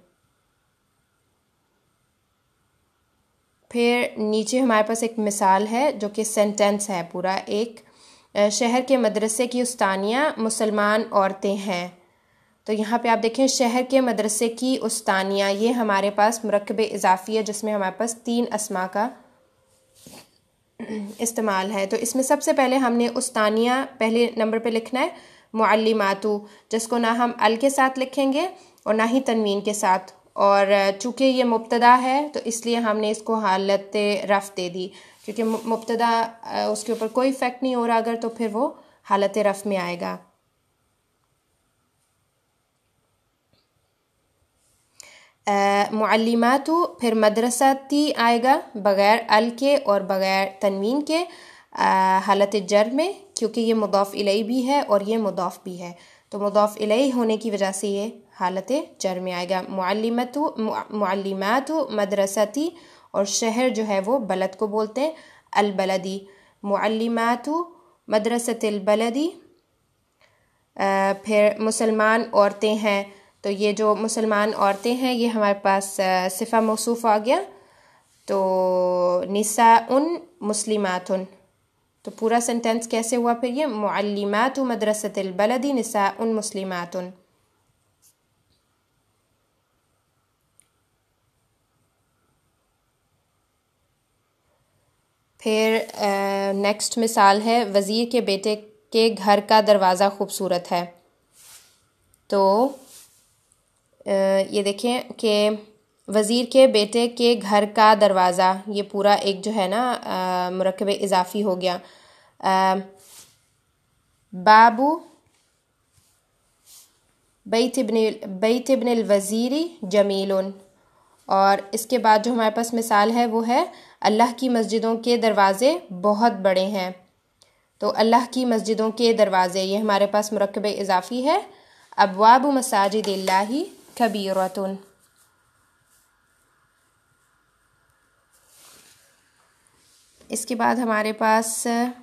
پھر نیچے ہمارے پاس ایک مثال ہے جو کہ سینٹینس ہے پورا ایک. شہر کے مدرسے کی استانیہ مسلمان عورتیں ہیں. تو یہاں پہ آپ دیکھیں شہر کے مدرسے کی استانیہ، یہ ہمارے پاس مرکب اضافی ہے جس میں ہمارے پاس تین اسما کا استعمال ہے. تو اس میں سب سے پہلے ہم نے استانیہ پہلے نمبر پہ لکھنا ہے، معلماتو، جس کو نہ ہم ال کے ساتھ لکھیں گے اور نہ ہی تنوین کے ساتھ، اور چونکہ یہ مبتدا ہے تو اس لیے ہم نے اس کو حالت رفع دے دی، کیونکہ مبتدا اس کے اوپر کوئی افیکٹ نہیں ہو رہا اگر، تو پھر وہ حالت رفع میں آئے گا. معلماتو پھر مدرستی آئے گا بغیر ال کے اور بغیر تنوین کے، حالت جر میں، کیونکہ یہ مضاف الیہ بھی ہے اور یہ مضاف بھی ہے، تو مضاف الیہ ہونے کی وجہ سے یہ حالت جر میں آئے گا. معلماتو معلماتو مدرستی، اور شہر جو ہے وہ بلد کو بولتے ہیں البلدی. معلماتو مدرسۃ البلدی. پھر مسلمان عورتیں ہیں، تو یہ جو مسلمان عورتیں ہیں یہ ہمارے پاس صفہ موصوف آ گیا، تو نساء مسلمات. تو پورا سنٹینس کیسے ہوا پھر یہ؟ معلمات مدرسۃ البلد نساء مسلمات. پھر نیکسٹ مثال ہے وزیر کے بیٹے کے گھر کا دروازہ خوبصورت ہے. تو یہ دیکھیں کہ وزیر کے بیٹے کے گھر کا دروازہ، یہ پورا ایک جو ہے نا مرکب اضافی ہو گیا. بابو بیت ابن بیت ابن الوزیر جمیل. اور اس کے بعد جو ہمارے پاس مثال ہے وہ ہے اللہ کی مسجدوں کے دروازے بہت بڑے ہیں. تو اللہ کی مسجدوں کے دروازے، یہ ہمارے پاس مرکب اضافی ہے. ابواب مساجد اللہ कबीरतुन। इसके बाद हमारे पास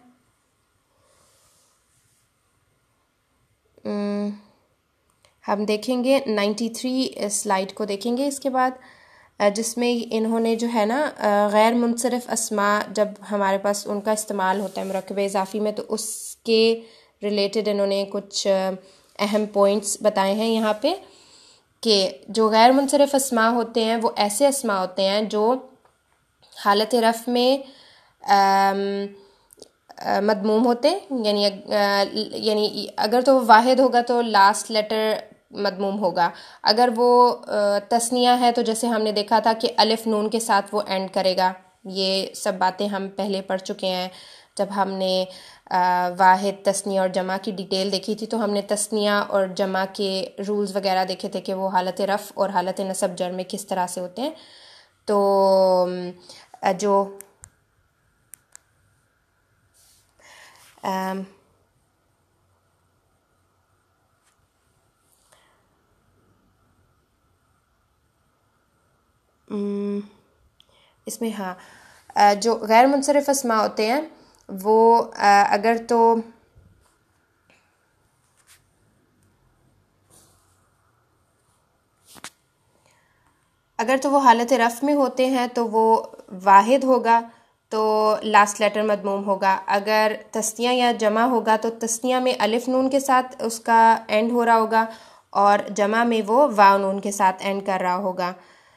हम देखेंगे नाइन्टी थ्री स्लाइड को देखेंगे इसके बाद, जिसमें इन्होंने जो है ना गैर मुनसरिफ अस्मा जब हमारे पास उनका इस्तेमाल होता है मुरक्कब इज़ाफ़ी में, तो उसके रिलेटेड इन्होंने कुछ अहम पॉइंट्स बताए हैं यहाँ पे कि जो गैर मुनसरिफ अस्मा होते हैं वो ऐसे अस्मा होते हैं जो हालत रफ़ में आम, आ, मदमूम होते हैं, यानी यानी अगर तो वाहिद होगा तो लास्ट लेटर मदमूम होगा। अगर वो तस्निया है तो जैसे हमने देखा था कि अलिफ नून के साथ वो एंड करेगा। ये सब बातें हम पहले पढ़ चुके हैं जब हमने वाहिद, तस्निया और जमा की डिटेल देखी थी, तो हमने तस्निया और जमा के रूल्स वगैरह देखे थे कि वो हालत रफ़ और हालत नसब जर में किस तरह से होते हैं। तो जो um, इसमें हाँ जो गैर मुनसरिफ अस्मा होते हैं वो अगर तो अगर तो वो हालत रफ़ में होते हैं तो वो वाहिद होगा तो लास्ट लेटर मदमूम होगा। अगर तस्निया या जमा होगा तो तस्निया में अलिफ नून के साथ उसका एंड हो रहा होगा और जमा में वो वाव नून के साथ एंड कर रहा होगा।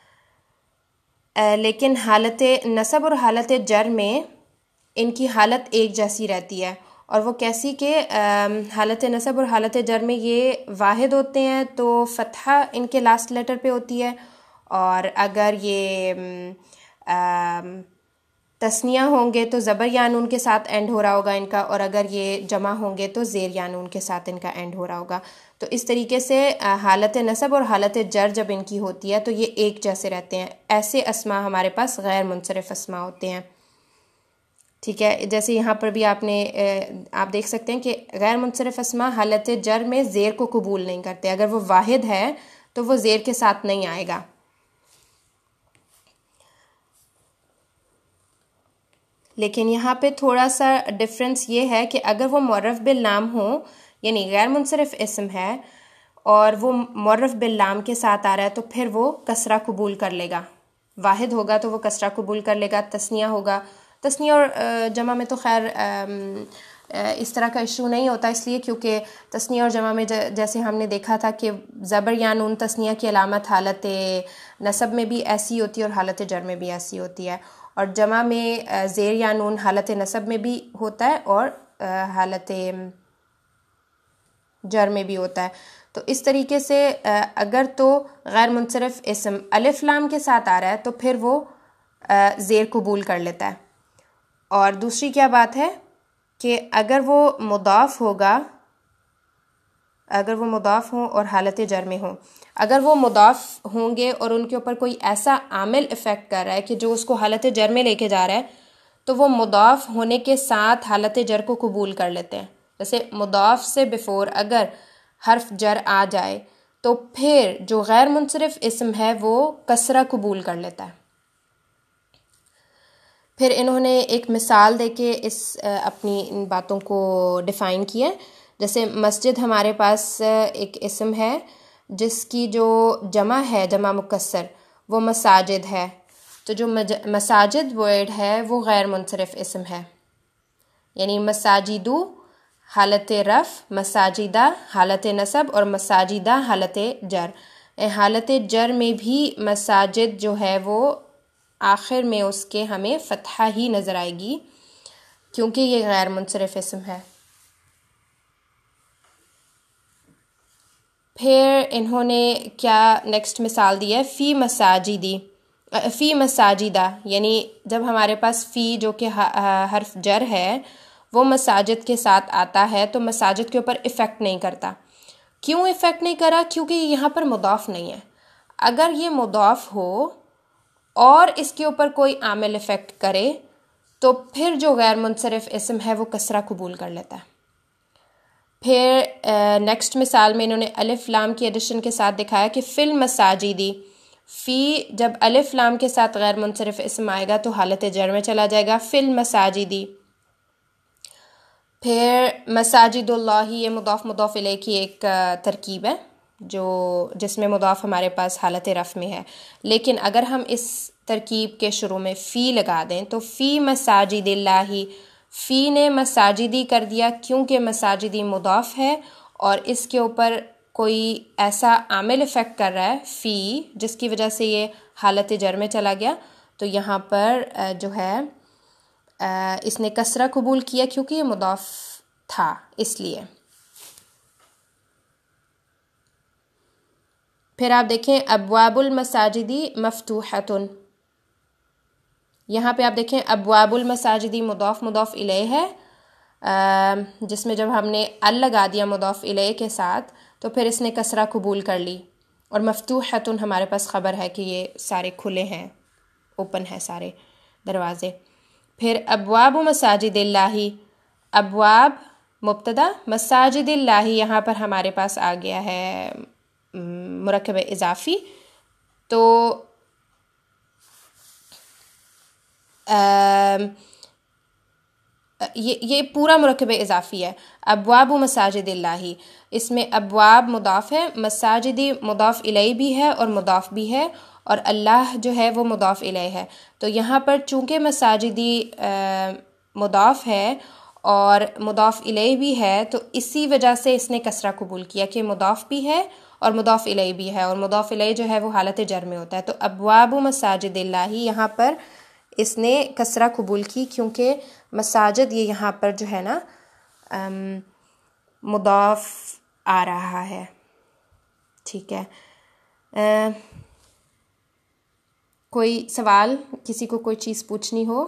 लेकिन हालत नसब और हालत जर में इनकी हालत एक जैसी रहती है। और वो कैसी कि हालत नसब और हालत जर में ये वाहिद होते हैं तो फ़तहा इनके लास्ट लेटर पे होती है, और अगर ये आ, तस्निया होंगे तो ज़बर या नून के साथ एंड हो रहा होगा इनका, और अगर ये जमा होंगे तो ज़ेर या नून के साथ इनका एंड हो रहा होगा। तो इस तरीके से हालत नसब और हालत जर जब इनकी होती है तो ये एक जैसे रहते हैं। ऐसे अस्मा हमारे पास गैर मुनसरिफ अस्मा होते हैं। ठीक है, जैसे यहाँ पर भी आपने आप देख सकते हैं कि गैर मुनसरिफ अस्मा हालत जर में ज़ेर को कबूल नहीं करते। अगर वो वाहिद है तो वो ज़ेर के साथ नहीं आएगा। लेकिन यहाँ पे थोड़ा सा डिफरेंस ये है कि अगर वो मुअर्रफ बिल लाम हो, यानी गैर मुनसरिफ इस्म है और वो मुअर्रफ बिल लाम के साथ आ रहा है, तो फिर वो कसरा कबूल कर लेगा। वाहिद होगा तो वो कसरा कबूल कर लेगा। तस्निया होगा, तस्निया और जमा में तो खैर इस तरह का इशू नहीं होता, इसलिए क्योंकि तस्निया और जमा में जैसे हमने देखा था कि ज़बर या नून तस्निया की अलामत हालत नसब में भी ऐसी होती है और हालत जर में भी ऐसी होती है, और जमा में ज़ेर या नून हालत नसब में भी होता है और हालत जर में भी होता है। तो इस तरीके से अगर तो गैर मुनसरिफ इस्म अलिफ लाम के साथ आ रहा है तो फिर वो ज़ेर कबूल कर लेता है। और दूसरी क्या बात है कि अगर वो मुदाफ़ होगा, अगर वो मुदाफ़ हों और हालत जर में हों, अगर वो मुदाफ़ होंगे और उनके ऊपर कोई ऐसा आमिल इफ़ेक्ट कर रहा है कि जो उसको हालत जर में लेके जा रहा है, तो वो मुदाफ़ होने के साथ हालत जर को कबूल कर लेते हैं। जैसे मुदाफ़ से बिफ़ोर अगर हर्फ जर आ जाए तो फिर जो गैर मुनसरिफ इस्म है वो कसरा कबूल कर लेता है। फिर इन्होंने एक मिसाल देके इस अपनी इन बातों को डिफ़ाइन किया। जैसे मस्जिद हमारे पास एक इस्म है जिसकी जो जमा है, जमा मुकस्सर, वो मसाजिद है। तो जो मसाजिद वर्ड है वो गैर मुनसरिफ इस्म है, यानी मसाजिदू हालत रफ़, मसाजिदा हालत नसब और मसाजिदा हालत जर। हालत जर में भी मसाजिद जो है वो आखिर में उसके हमें फ़तहा ही नज़र आएगी क्योंकि ये गैर मुनसरिफ इस्म है। फिर इन्होंने क्या नेक्स्ट मिसाल दी है, फ़ी मसाजिदी, फ़ी मसाजिदा, यानी जब हमारे पास फ़ी जो कि हर्फ जर है वो मसाजिद के साथ आता है तो मसाजिद के ऊपर इफ़ेक्ट नहीं करता। क्यों इफ़ेक्ट नहीं करा? क्योंकि यहाँ पर मुदाफ़ नहीं है। अगर ये मुदाफ़ हो और इसके ऊपर कोई आमिल इफ़ेक्ट करे तो फिर जो गैर मुनसरिफ इस्म है वो कसरा कबूल कर लेता है। پھر نیکسٹ مثال میں انہوں نے الف لام کی ایڈیشن کے ساتھ دکھایا کہ فی المساجدی، فی جب الف لام کے ساتھ غیر منصرف اسم آئے گا تو حالت جر میں چلا جائے گا، فی المساجدی۔ پھر مساجد اللہ، یہ مضاف مضاف الیہ کی ایک ترکیب ہے جو جس میں مضاف ہمارے پاس حالت رفع میں ہے، لیکن اگر ہم اس ترکیب کے شروع میں فی لگا دیں تو فی مساجد اللہ، فی نے مساجدی کر دیا کیونکہ مساجدی مضاف ہے اور اس کے اوپر کوئی ایسا عامل افیکٹ کر رہا ہے فی جس کی وجہ سے یہ حالت جر میں چلا گیا، تو یہاں پر جو ہے اس نے کسرہ قبول کیا کیونکہ یہ مضاف تھا اس لیے۔ پھر آپ دیکھیں ابواب المساجدی مفتوحتن، یہاں پہ آپ دیکھیں ابواب المساجدی مضاف مضاف الیہ ہے، جس میں جب ہم نے ال لگا دیا مضاف الیہ کے ساتھ تو پھر اس نے کسرہ قبول کر لی، اور مفتوحتن ہمارے پاس خبر ہے کہ یہ سارے کھلے ہیں، اوپن ہے سارے دروازے۔ پھر ابواب مساجد اللہ، ابواب مبتدا، مساجد اللہ یہاں پر ہمارے پاس آ گیا ہے مرکب اضافی، تو یہ یہ پورا مرکب اضافی ہے، ابواب مساجد اللہ، اس میں ابواب مضاف ہے، مساجدی مضاف الیہ بھی ہے اور مضاف بھی ہے، اور اللہ جو ہے وہ مضاف الیہ ہے، تو یہاں پر چونکہ مساجدی مضاف ہے اور مضاف الیہ بھی ہے تو اسی وجہ سے اس نے کسرہ قبول کیا کہ مضاف بھی ہے اور مضاف الیہ بھی ہے، اور مضاف الیہ جو ہے وہ حالت جر میں ہوتا ہے، تو ابواب مساجد اللہ یہاں پر اس نے کسرہ قبول کی کیونکہ مساجد یہ یہاں پر جو ہے نا مضاف آ رہا ہے، ٹھیک ہے۔ کوئی سوال، کسی کو کوئی چیز پوچھنی ہو؟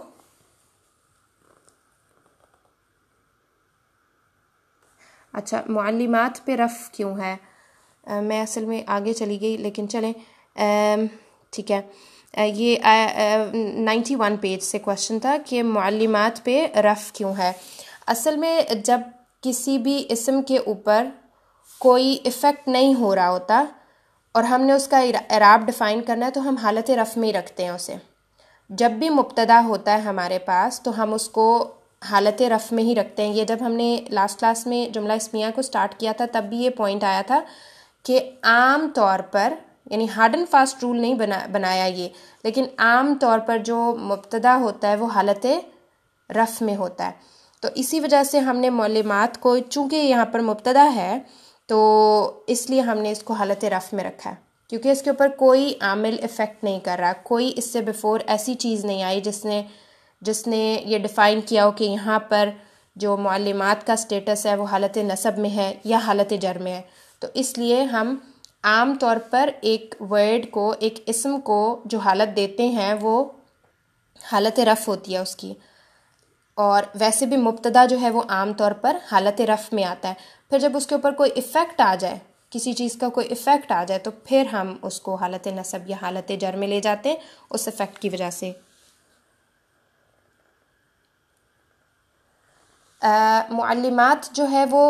اچھا، معلمات پہ رف کیوں ہے؟ میں اصل میں آگے چلی گئی لیکن چلیں ٹھیک ہے، یہ نائنٹی ون پیج سے کوشچن تھا کہ معلمات پہ رف کیوں ہے۔ اصل میں جب کسی بھی اسم کے اوپر کوئی افیکٹ نہیں ہو رہا ہوتا اور ہم نے اس کا اعراب ڈیفائن کرنا ہے تو ہم حالت رفع میں ہی رکھتے ہیں اسے۔ جب بھی مبتدا ہوتا ہے ہمارے پاس تو ہم اس کو حالت رفع میں ہی رکھتے ہیں۔ یہ جب ہم نے لاسٹ کلاس میں جملہ اسمیہ کو سٹارٹ کیا تھا تب بھی یہ پوائنٹ آیا تھا کہ عام طور پر، یعنی ہارڈ اینڈ فاسٹ رول نہیں بنا بنایا یہ، لیکن عام طور پر جو مبتدا ہوتا ہے وہ حالت رفع میں ہوتا ہے، تو اسی وجہ سے ہم نے معلمات کو، چونکہ یہاں پر مبتدا ہے تو اس لیے ہم نے اس کو حالت رفع میں رکھا ہے، کیونکہ اس کے اوپر کوئی عامل افیکٹ نہیں کر رہا، کوئی اس سے بیفور ایسی چیز نہیں آئی جس نے جس نے یہ ڈیفائن کیا ہو کہ یہاں پر جو معلمات کا سٹیٹس ہے وہ حالت نصب میں ہے یا حالت جر میں ہے، تو اس لیے ہم عام طور پر ایک ورڈ کو، ایک اسم کو جو حالت دیتے ہیں وہ حالت رفع ہوتی ہے اس کی، اور ویسے بھی مبتدا جو ہے وہ عام طور پر حالت رفع میں آتا ہے، پھر جب اس کے اوپر کوئی افیکٹ آ جائے، کسی چیز کا کوئی افیکٹ آ جائے تو پھر ہم اس کو حالت نصب یا حالت جر میں لے جاتے ہیں اس افیکٹ کی وجہ سے۔ معلمات جو ہے وہ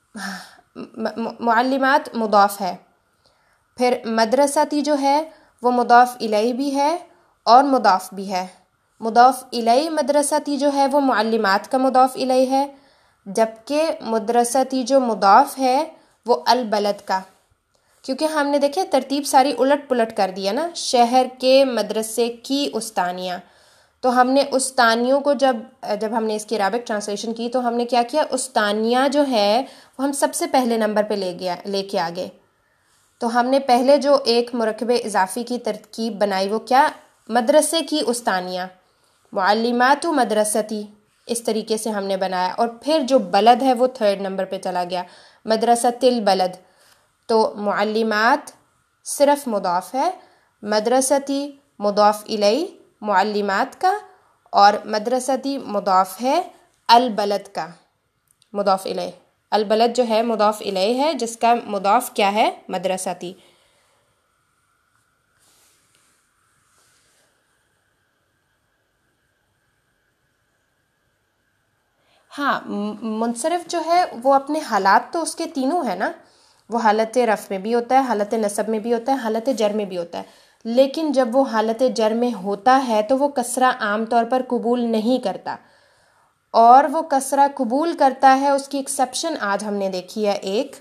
معلمات مضاف ہے، پھر مدرستی جو ہے وہ مضاف الیہ بھی ہے اور مضاف بھی ہے، مضاف الیہ مدرستی جو ہے وہ معلمات کا مضاف الیہ ہے، جبکہ مدرستی جو مضاف ہے وہ البلد کا، کیونکہ ہم نے دیکھے ترتیب ساری الٹ پلٹ کر دیا نا، شہر کے مدرسے کی استانیہ، تو ہم نے استانیوں کو جب جب ہم نے اس کی عربک ٹرانسلیشن کی تو ہم نے کیا کیا، استانیہ جو ہے وہ ہم سب سے پہلے نمبر پہ لے گیا لے کے آگے، تو ہم نے پہلے جو ایک مرکب اضافی کی ترکیب بنائی وہ کیا، مدرسے کی استانیہ، معلمات مدرستی، اس طریقے سے ہم نے بنایا، اور پھر جو بلد ہے وہ تھرڈ نمبر پہ چلا گیا، مدرسۃ البلد، تو معلمات صرف مضاف ہے، مدرستی مضاف الیہ معلمات کا، اور مدرستی مضاف ہے البلد کا مضاف الیہ، البلد جو ہے مضاف الیہ ہے جس کا مضاف کیا ہے، مدرستی۔ ہاں منصرف جو ہے وہ اپنے حالات تو اس کے تینوں ہیں نا، وہ حالت رفع میں بھی ہوتا ہے، حالت نصب میں بھی ہوتا ہے، حالت جر میں بھی ہوتا ہے، لیکن جب وہ حالت جر میں ہوتا ہے تو وہ کسرہ عام طور پر قبول نہیں کرتا، اور وہ کسرہ قبول کرتا ہے، اس کی ایکسیپشن آج ہم نے دیکھی ہے ایک،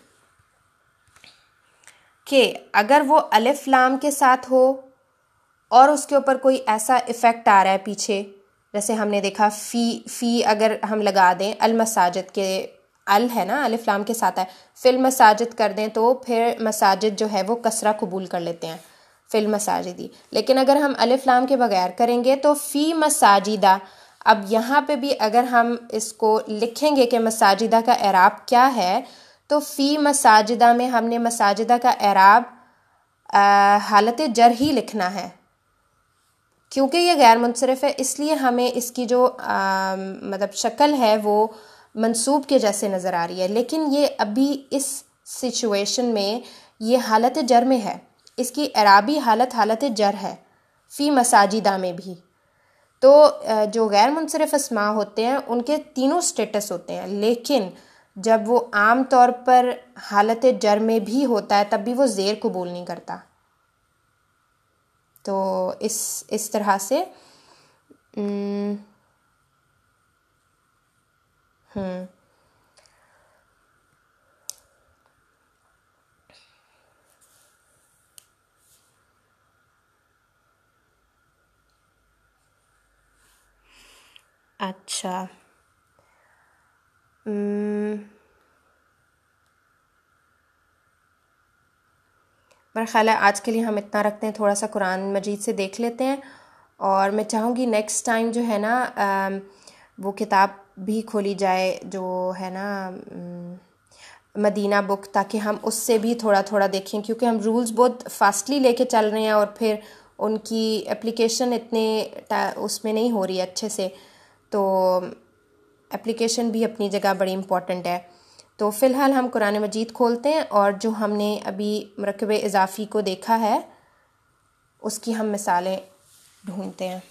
کہ اگر وہ الف لام کے ساتھ ہو اور اس کے اوپر کوئی ایسا ایفیکٹ آ رہا ہے پیچھے، جیسے ہم نے دیکھا فی فی اگر ہم لگا دیں المساجد کے، ال ہے نا الف لام کے ساتھ ہے، فی المساجد کر دیں تو پھر مساجد جو ہے وہ کسرہ قبول کر لیتے ہیں فی المساجدی، لیکن اگر ہم الف لام کے بغیر کریں گے تو فی مساجدہ، اب یہاں پہ بھی اگر ہم اس کو لکھیں گے کہ مساجدہ کا اعراب کیا ہے، تو فی مساجدہ میں ہم نے مساجدہ کا اعراب حالت جر ہی لکھنا ہے، کیونکہ یہ غیر منصرف ہے، اس لیے ہمیں اس کی جو مطلب شکل ہے وہ منصوب کے جیسے نظر آ رہی ہے، لیکن یہ ابھی اس سچویشن میں یہ حالت جر میں ہے، اس کی اعرابی حالت حالت جر ہے فی مساجدہ میں بھی۔ تو جو غیر منصرف اسماء ہوتے ہیں ان کے تینوں سٹیٹس ہوتے ہیں، لیکن جب وہ عام طور پر حالت جر میں بھی ہوتا ہے تب بھی وہ زیر قبول نہیں کرتا۔ تو اس اس طرح سے ہم اچھا میرا خیال ہے آج کے لیے ہم اتنا رکھتے ہیں، تھوڑا سا قرآن مجید سے دیکھ لیتے ہیں، اور میں چاہوں گی نیکسٹ ٹائم جو ہے نا وہ کتاب بھی کھولی جائے جو ہے نا مدینہ بک، تاکہ ہم اس سے بھی تھوڑا تھوڑا دیکھیں، کیونکہ ہم رولز بہت فاسٹلی لے کے چل رہے ہیں اور پھر ان کی اپلیکیشن اتنے اس میں نہیں ہو رہی ہے اچھے سے، تو اپلیکیشن بھی اپنی جگہ بڑی امپورٹنٹ ہے۔ تو فی الحال ہم قرآن مجید کھولتے ہیں اور جو ہم نے ابھی مرکب اضافی کو دیکھا ہے اس کی ہم مثالیں ڈھونڈتے ہیں۔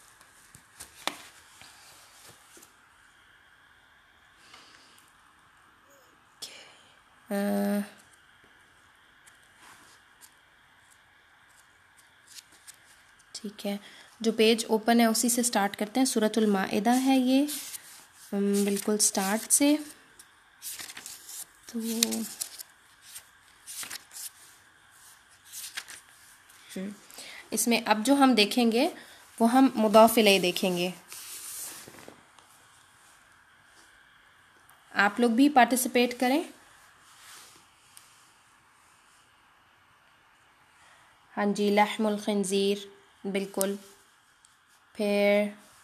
ٹھیک ہے، جو پیج اوپن ہے اسی سے سٹارٹ کرتے ہیں، سورۃ المائدہ ہے یہ بالکل سٹارٹ سے۔ تو اس میں اب جو ہم دیکھیں گے وہ ہم مضاف الیہ دیکھیں گے۔ آپ لوگ بھی پارٹیسپیٹ کریں۔ ہاں جی، لحم الخنزیر بالکل، پھر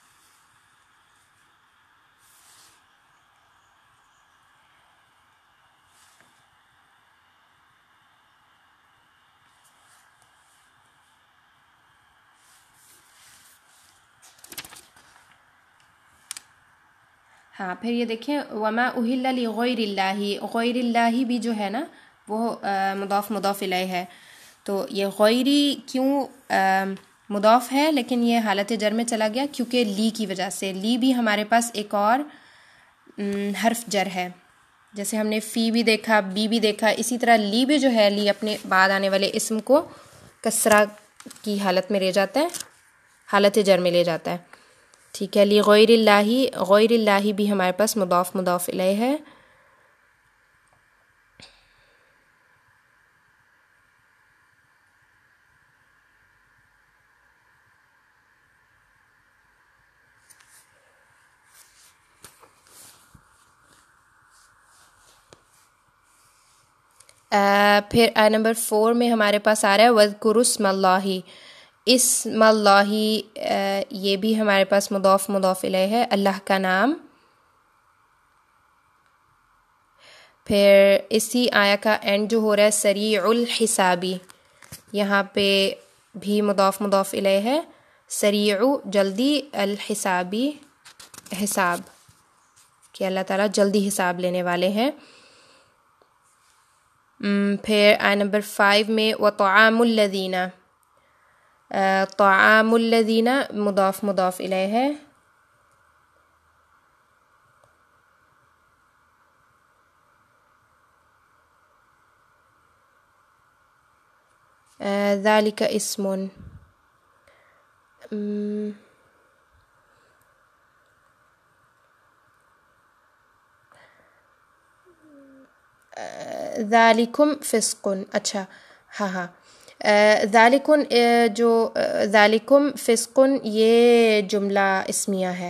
ہاں پھر یہ دیکھیں وما اہل لغیر اللہ، غیر اللہ بھی جو ہے نا وہ مضاف مضاف الیہ ہے، تو یہ غیری کیوں مضاف ہے لیکن یہ حالت جر میں چلا گیا کیونکہ لی کی وجہ سے، لی بھی ہمارے پاس ایک اور حرف جر ہے، جیسے ہم نے فی بھی دیکھا، بی بھی دیکھا، اسی طرح لی بھی جو ہے لی اپنے بعد آنے والے اسم کو کسرہ کی حالت میں لے جاتا ہے، حالت جر میں لے جاتا ہے۔ ٹھیک ہے، لی غیر اللہ، غیر اللہ بھی ہمارے پاس مضاف مضاف الیہ ہے۔ پھر آئے نمبر فور میں ہمارے پاس آ رہا ہے وَاذْكُرُوا اسْمَ اللَّهِ، اسم اللہ، یہ بھی ہمارے پاس مضاف مضاف الیہ ہے، اللہ کا نام۔ پھر اسی آیا کا اینڈ جو ہو رہا ہے سریع الحسابی، یہاں پہ بھی مضاف مضاف الیہ ہے، سریع جلدی، الحسابی حساب، کہ اللہ تعالیٰ جلدی حساب لینے والے ہیں۔ پھر آئے نمبر فائیو میں وطعام الذین، طعام الذین مضاف مضاف الیہ ہے، ذالک اسم، ذالکم فسقن، اچھا ہاں ہاں ذالکن جو ذالکم فسقن یہ جملہ اسمیہ ہے،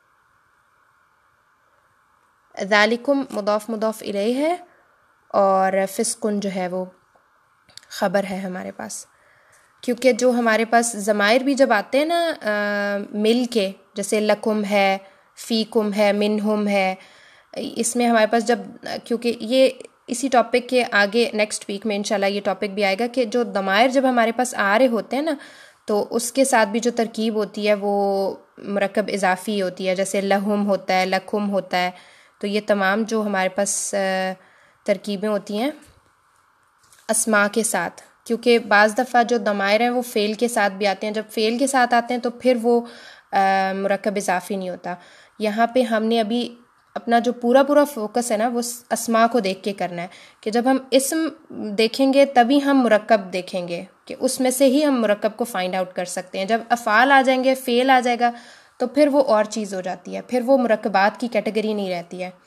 ذالکم مضاف مضاف الیہ ہے اور فسقن جو ہے وہ خبر ہے ہمارے پاس، کیونکہ جو ہمارے پاس ضمائر بھی جب آتے ہیں نا مل کے، جیسے لکم ہے، فیکم ہے، منہم ہے، اس میں ہمارے پاس جب، کیونکہ یہ اسی ٹاپک کے آگے نیکسٹ ویک میں انشاءاللہ یہ ٹاپک بھی آئے گا کہ جو ضمائر جب ہمارے پاس آ رہے ہوتے ہیں نا تو اس کے ساتھ بھی جو ترکیب ہوتی ہے وہ مرکب اضافی ہوتی ہے، جیسے لہم ہوتا ہے، لکھم ہوتا ہے، تو یہ تمام جو ہمارے پاس ترکیبیں ہوتی ہیں اسماء کے ساتھ، کیونکہ بعض دفعہ جو ضمائر ہیں وہ فعل کے ساتھ بھی آتے ہیں، جب فعل کے ساتھ آتے ہیں تو پھر وہ مرکب اضافی نہیں ہوتا۔ یہاں پہ ہم نے ابھی اپنا جو پورا پورا فوکس ہے نا وہ اسماء کو دیکھ کے کرنا ہے، کہ جب ہم اسم دیکھیں گے تبھی ہم مرکب دیکھیں گے، کہ اس میں سے ہی ہم مرکب کو فائنڈ آؤٹ کر سکتے ہیں۔ جب افعال آ جائیں گے، فعل آ جائے گا تو پھر وہ اور چیز ہو جاتی ہے، پھر وہ مرکبات کی کیٹیگری نہیں رہتی ہے۔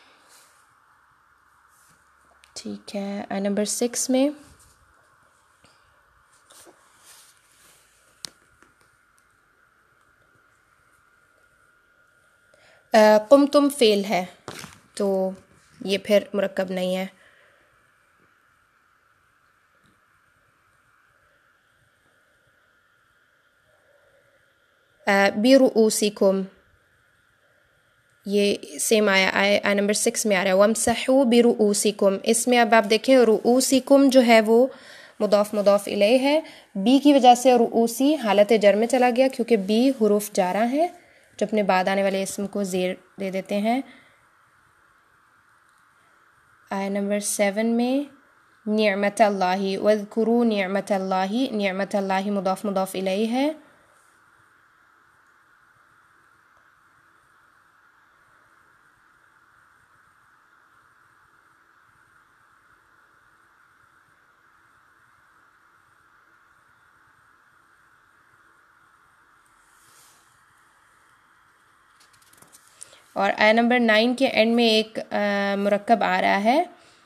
ٹھیک ہے، آئی نمبر سکس میں قم تم فعل ہے تو یہ پھر مرکب نہیں ہے۔ برؤوسکم یہ سیم آیا، آئی نمبر سکس میں آ رہا ہے وامسحوا برؤوسکم، اس میں اب آپ دیکھیں رؤوسکم جو ہے وہ مضاف مضاف الیہ ہے، بی کی وجہ سے رؤوسی حالت جر میں چلا گیا کیونکہ بی حروف جارہ ہے جو اپنے بعد آنے والے اسم کو زیر دے دیتے ہیں۔ آئے نمبر سیون میں نعمت اللہ، واذکروا نعمت اللہ، نعمت اللہ مضاف مضاف الیہ ہے، اور آئے نمبر نائن کے اینڈ میں ایک مرکب آ رہا ہے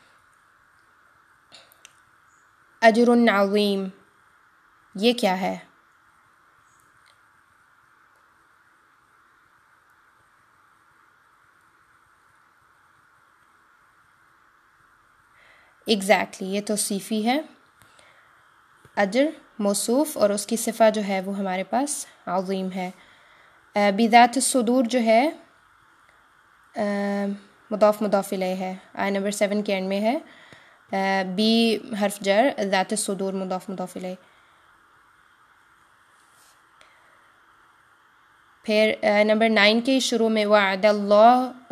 اجر عظیم، یہ کیا ہے؟ ایگزیکٹلی یہ توصیفی ہے، اجر موصوف اور اس کی صفہ جو ہے وہ ہمارے پاس عظیم ہے۔ بذات الصدور جو ہے مضاف مضاف الیہ ہے، آئی نمبر سیون کے اینڈ میں ہے، بی حرف جر، ذات الصدور مضاف مضاف الیہ۔ پھر نمبر نائن کے شروع میں وعد اللہ،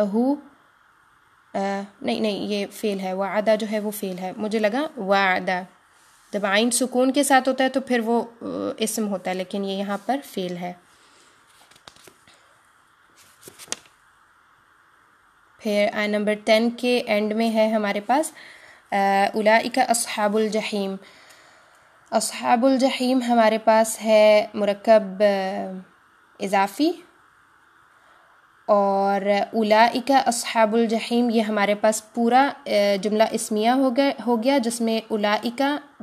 نہیں نہیں یہ فعل ہے، وعدہ جو ہے وہ فعل ہے، مجھے لگا وعدہ، جب عین سکون کے ساتھ ہوتا ہے تو پھر وہ اسم ہوتا ہے، لیکن یہ یہاں پر فعل ہے۔ پھر آئے نمبر ٹین کے اینڈ میں ہے ہمارے پاس اولئک اصحاب الجحیم، اصحاب الجحیم ہمارے پاس ہے مرکب اضافی، اور اولئک اصحاب الجحیم یہ ہمارے پاس پورا جملہ اسمیہ ہو گیا ہو گیا جس میں اولئک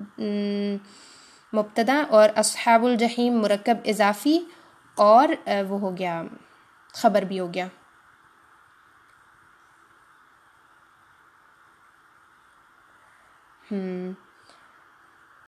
مبتدا اور اصحاب الجحیم مرکب اضافی اور وہ ہو گیا خبر بھی ہو گیا۔ ہم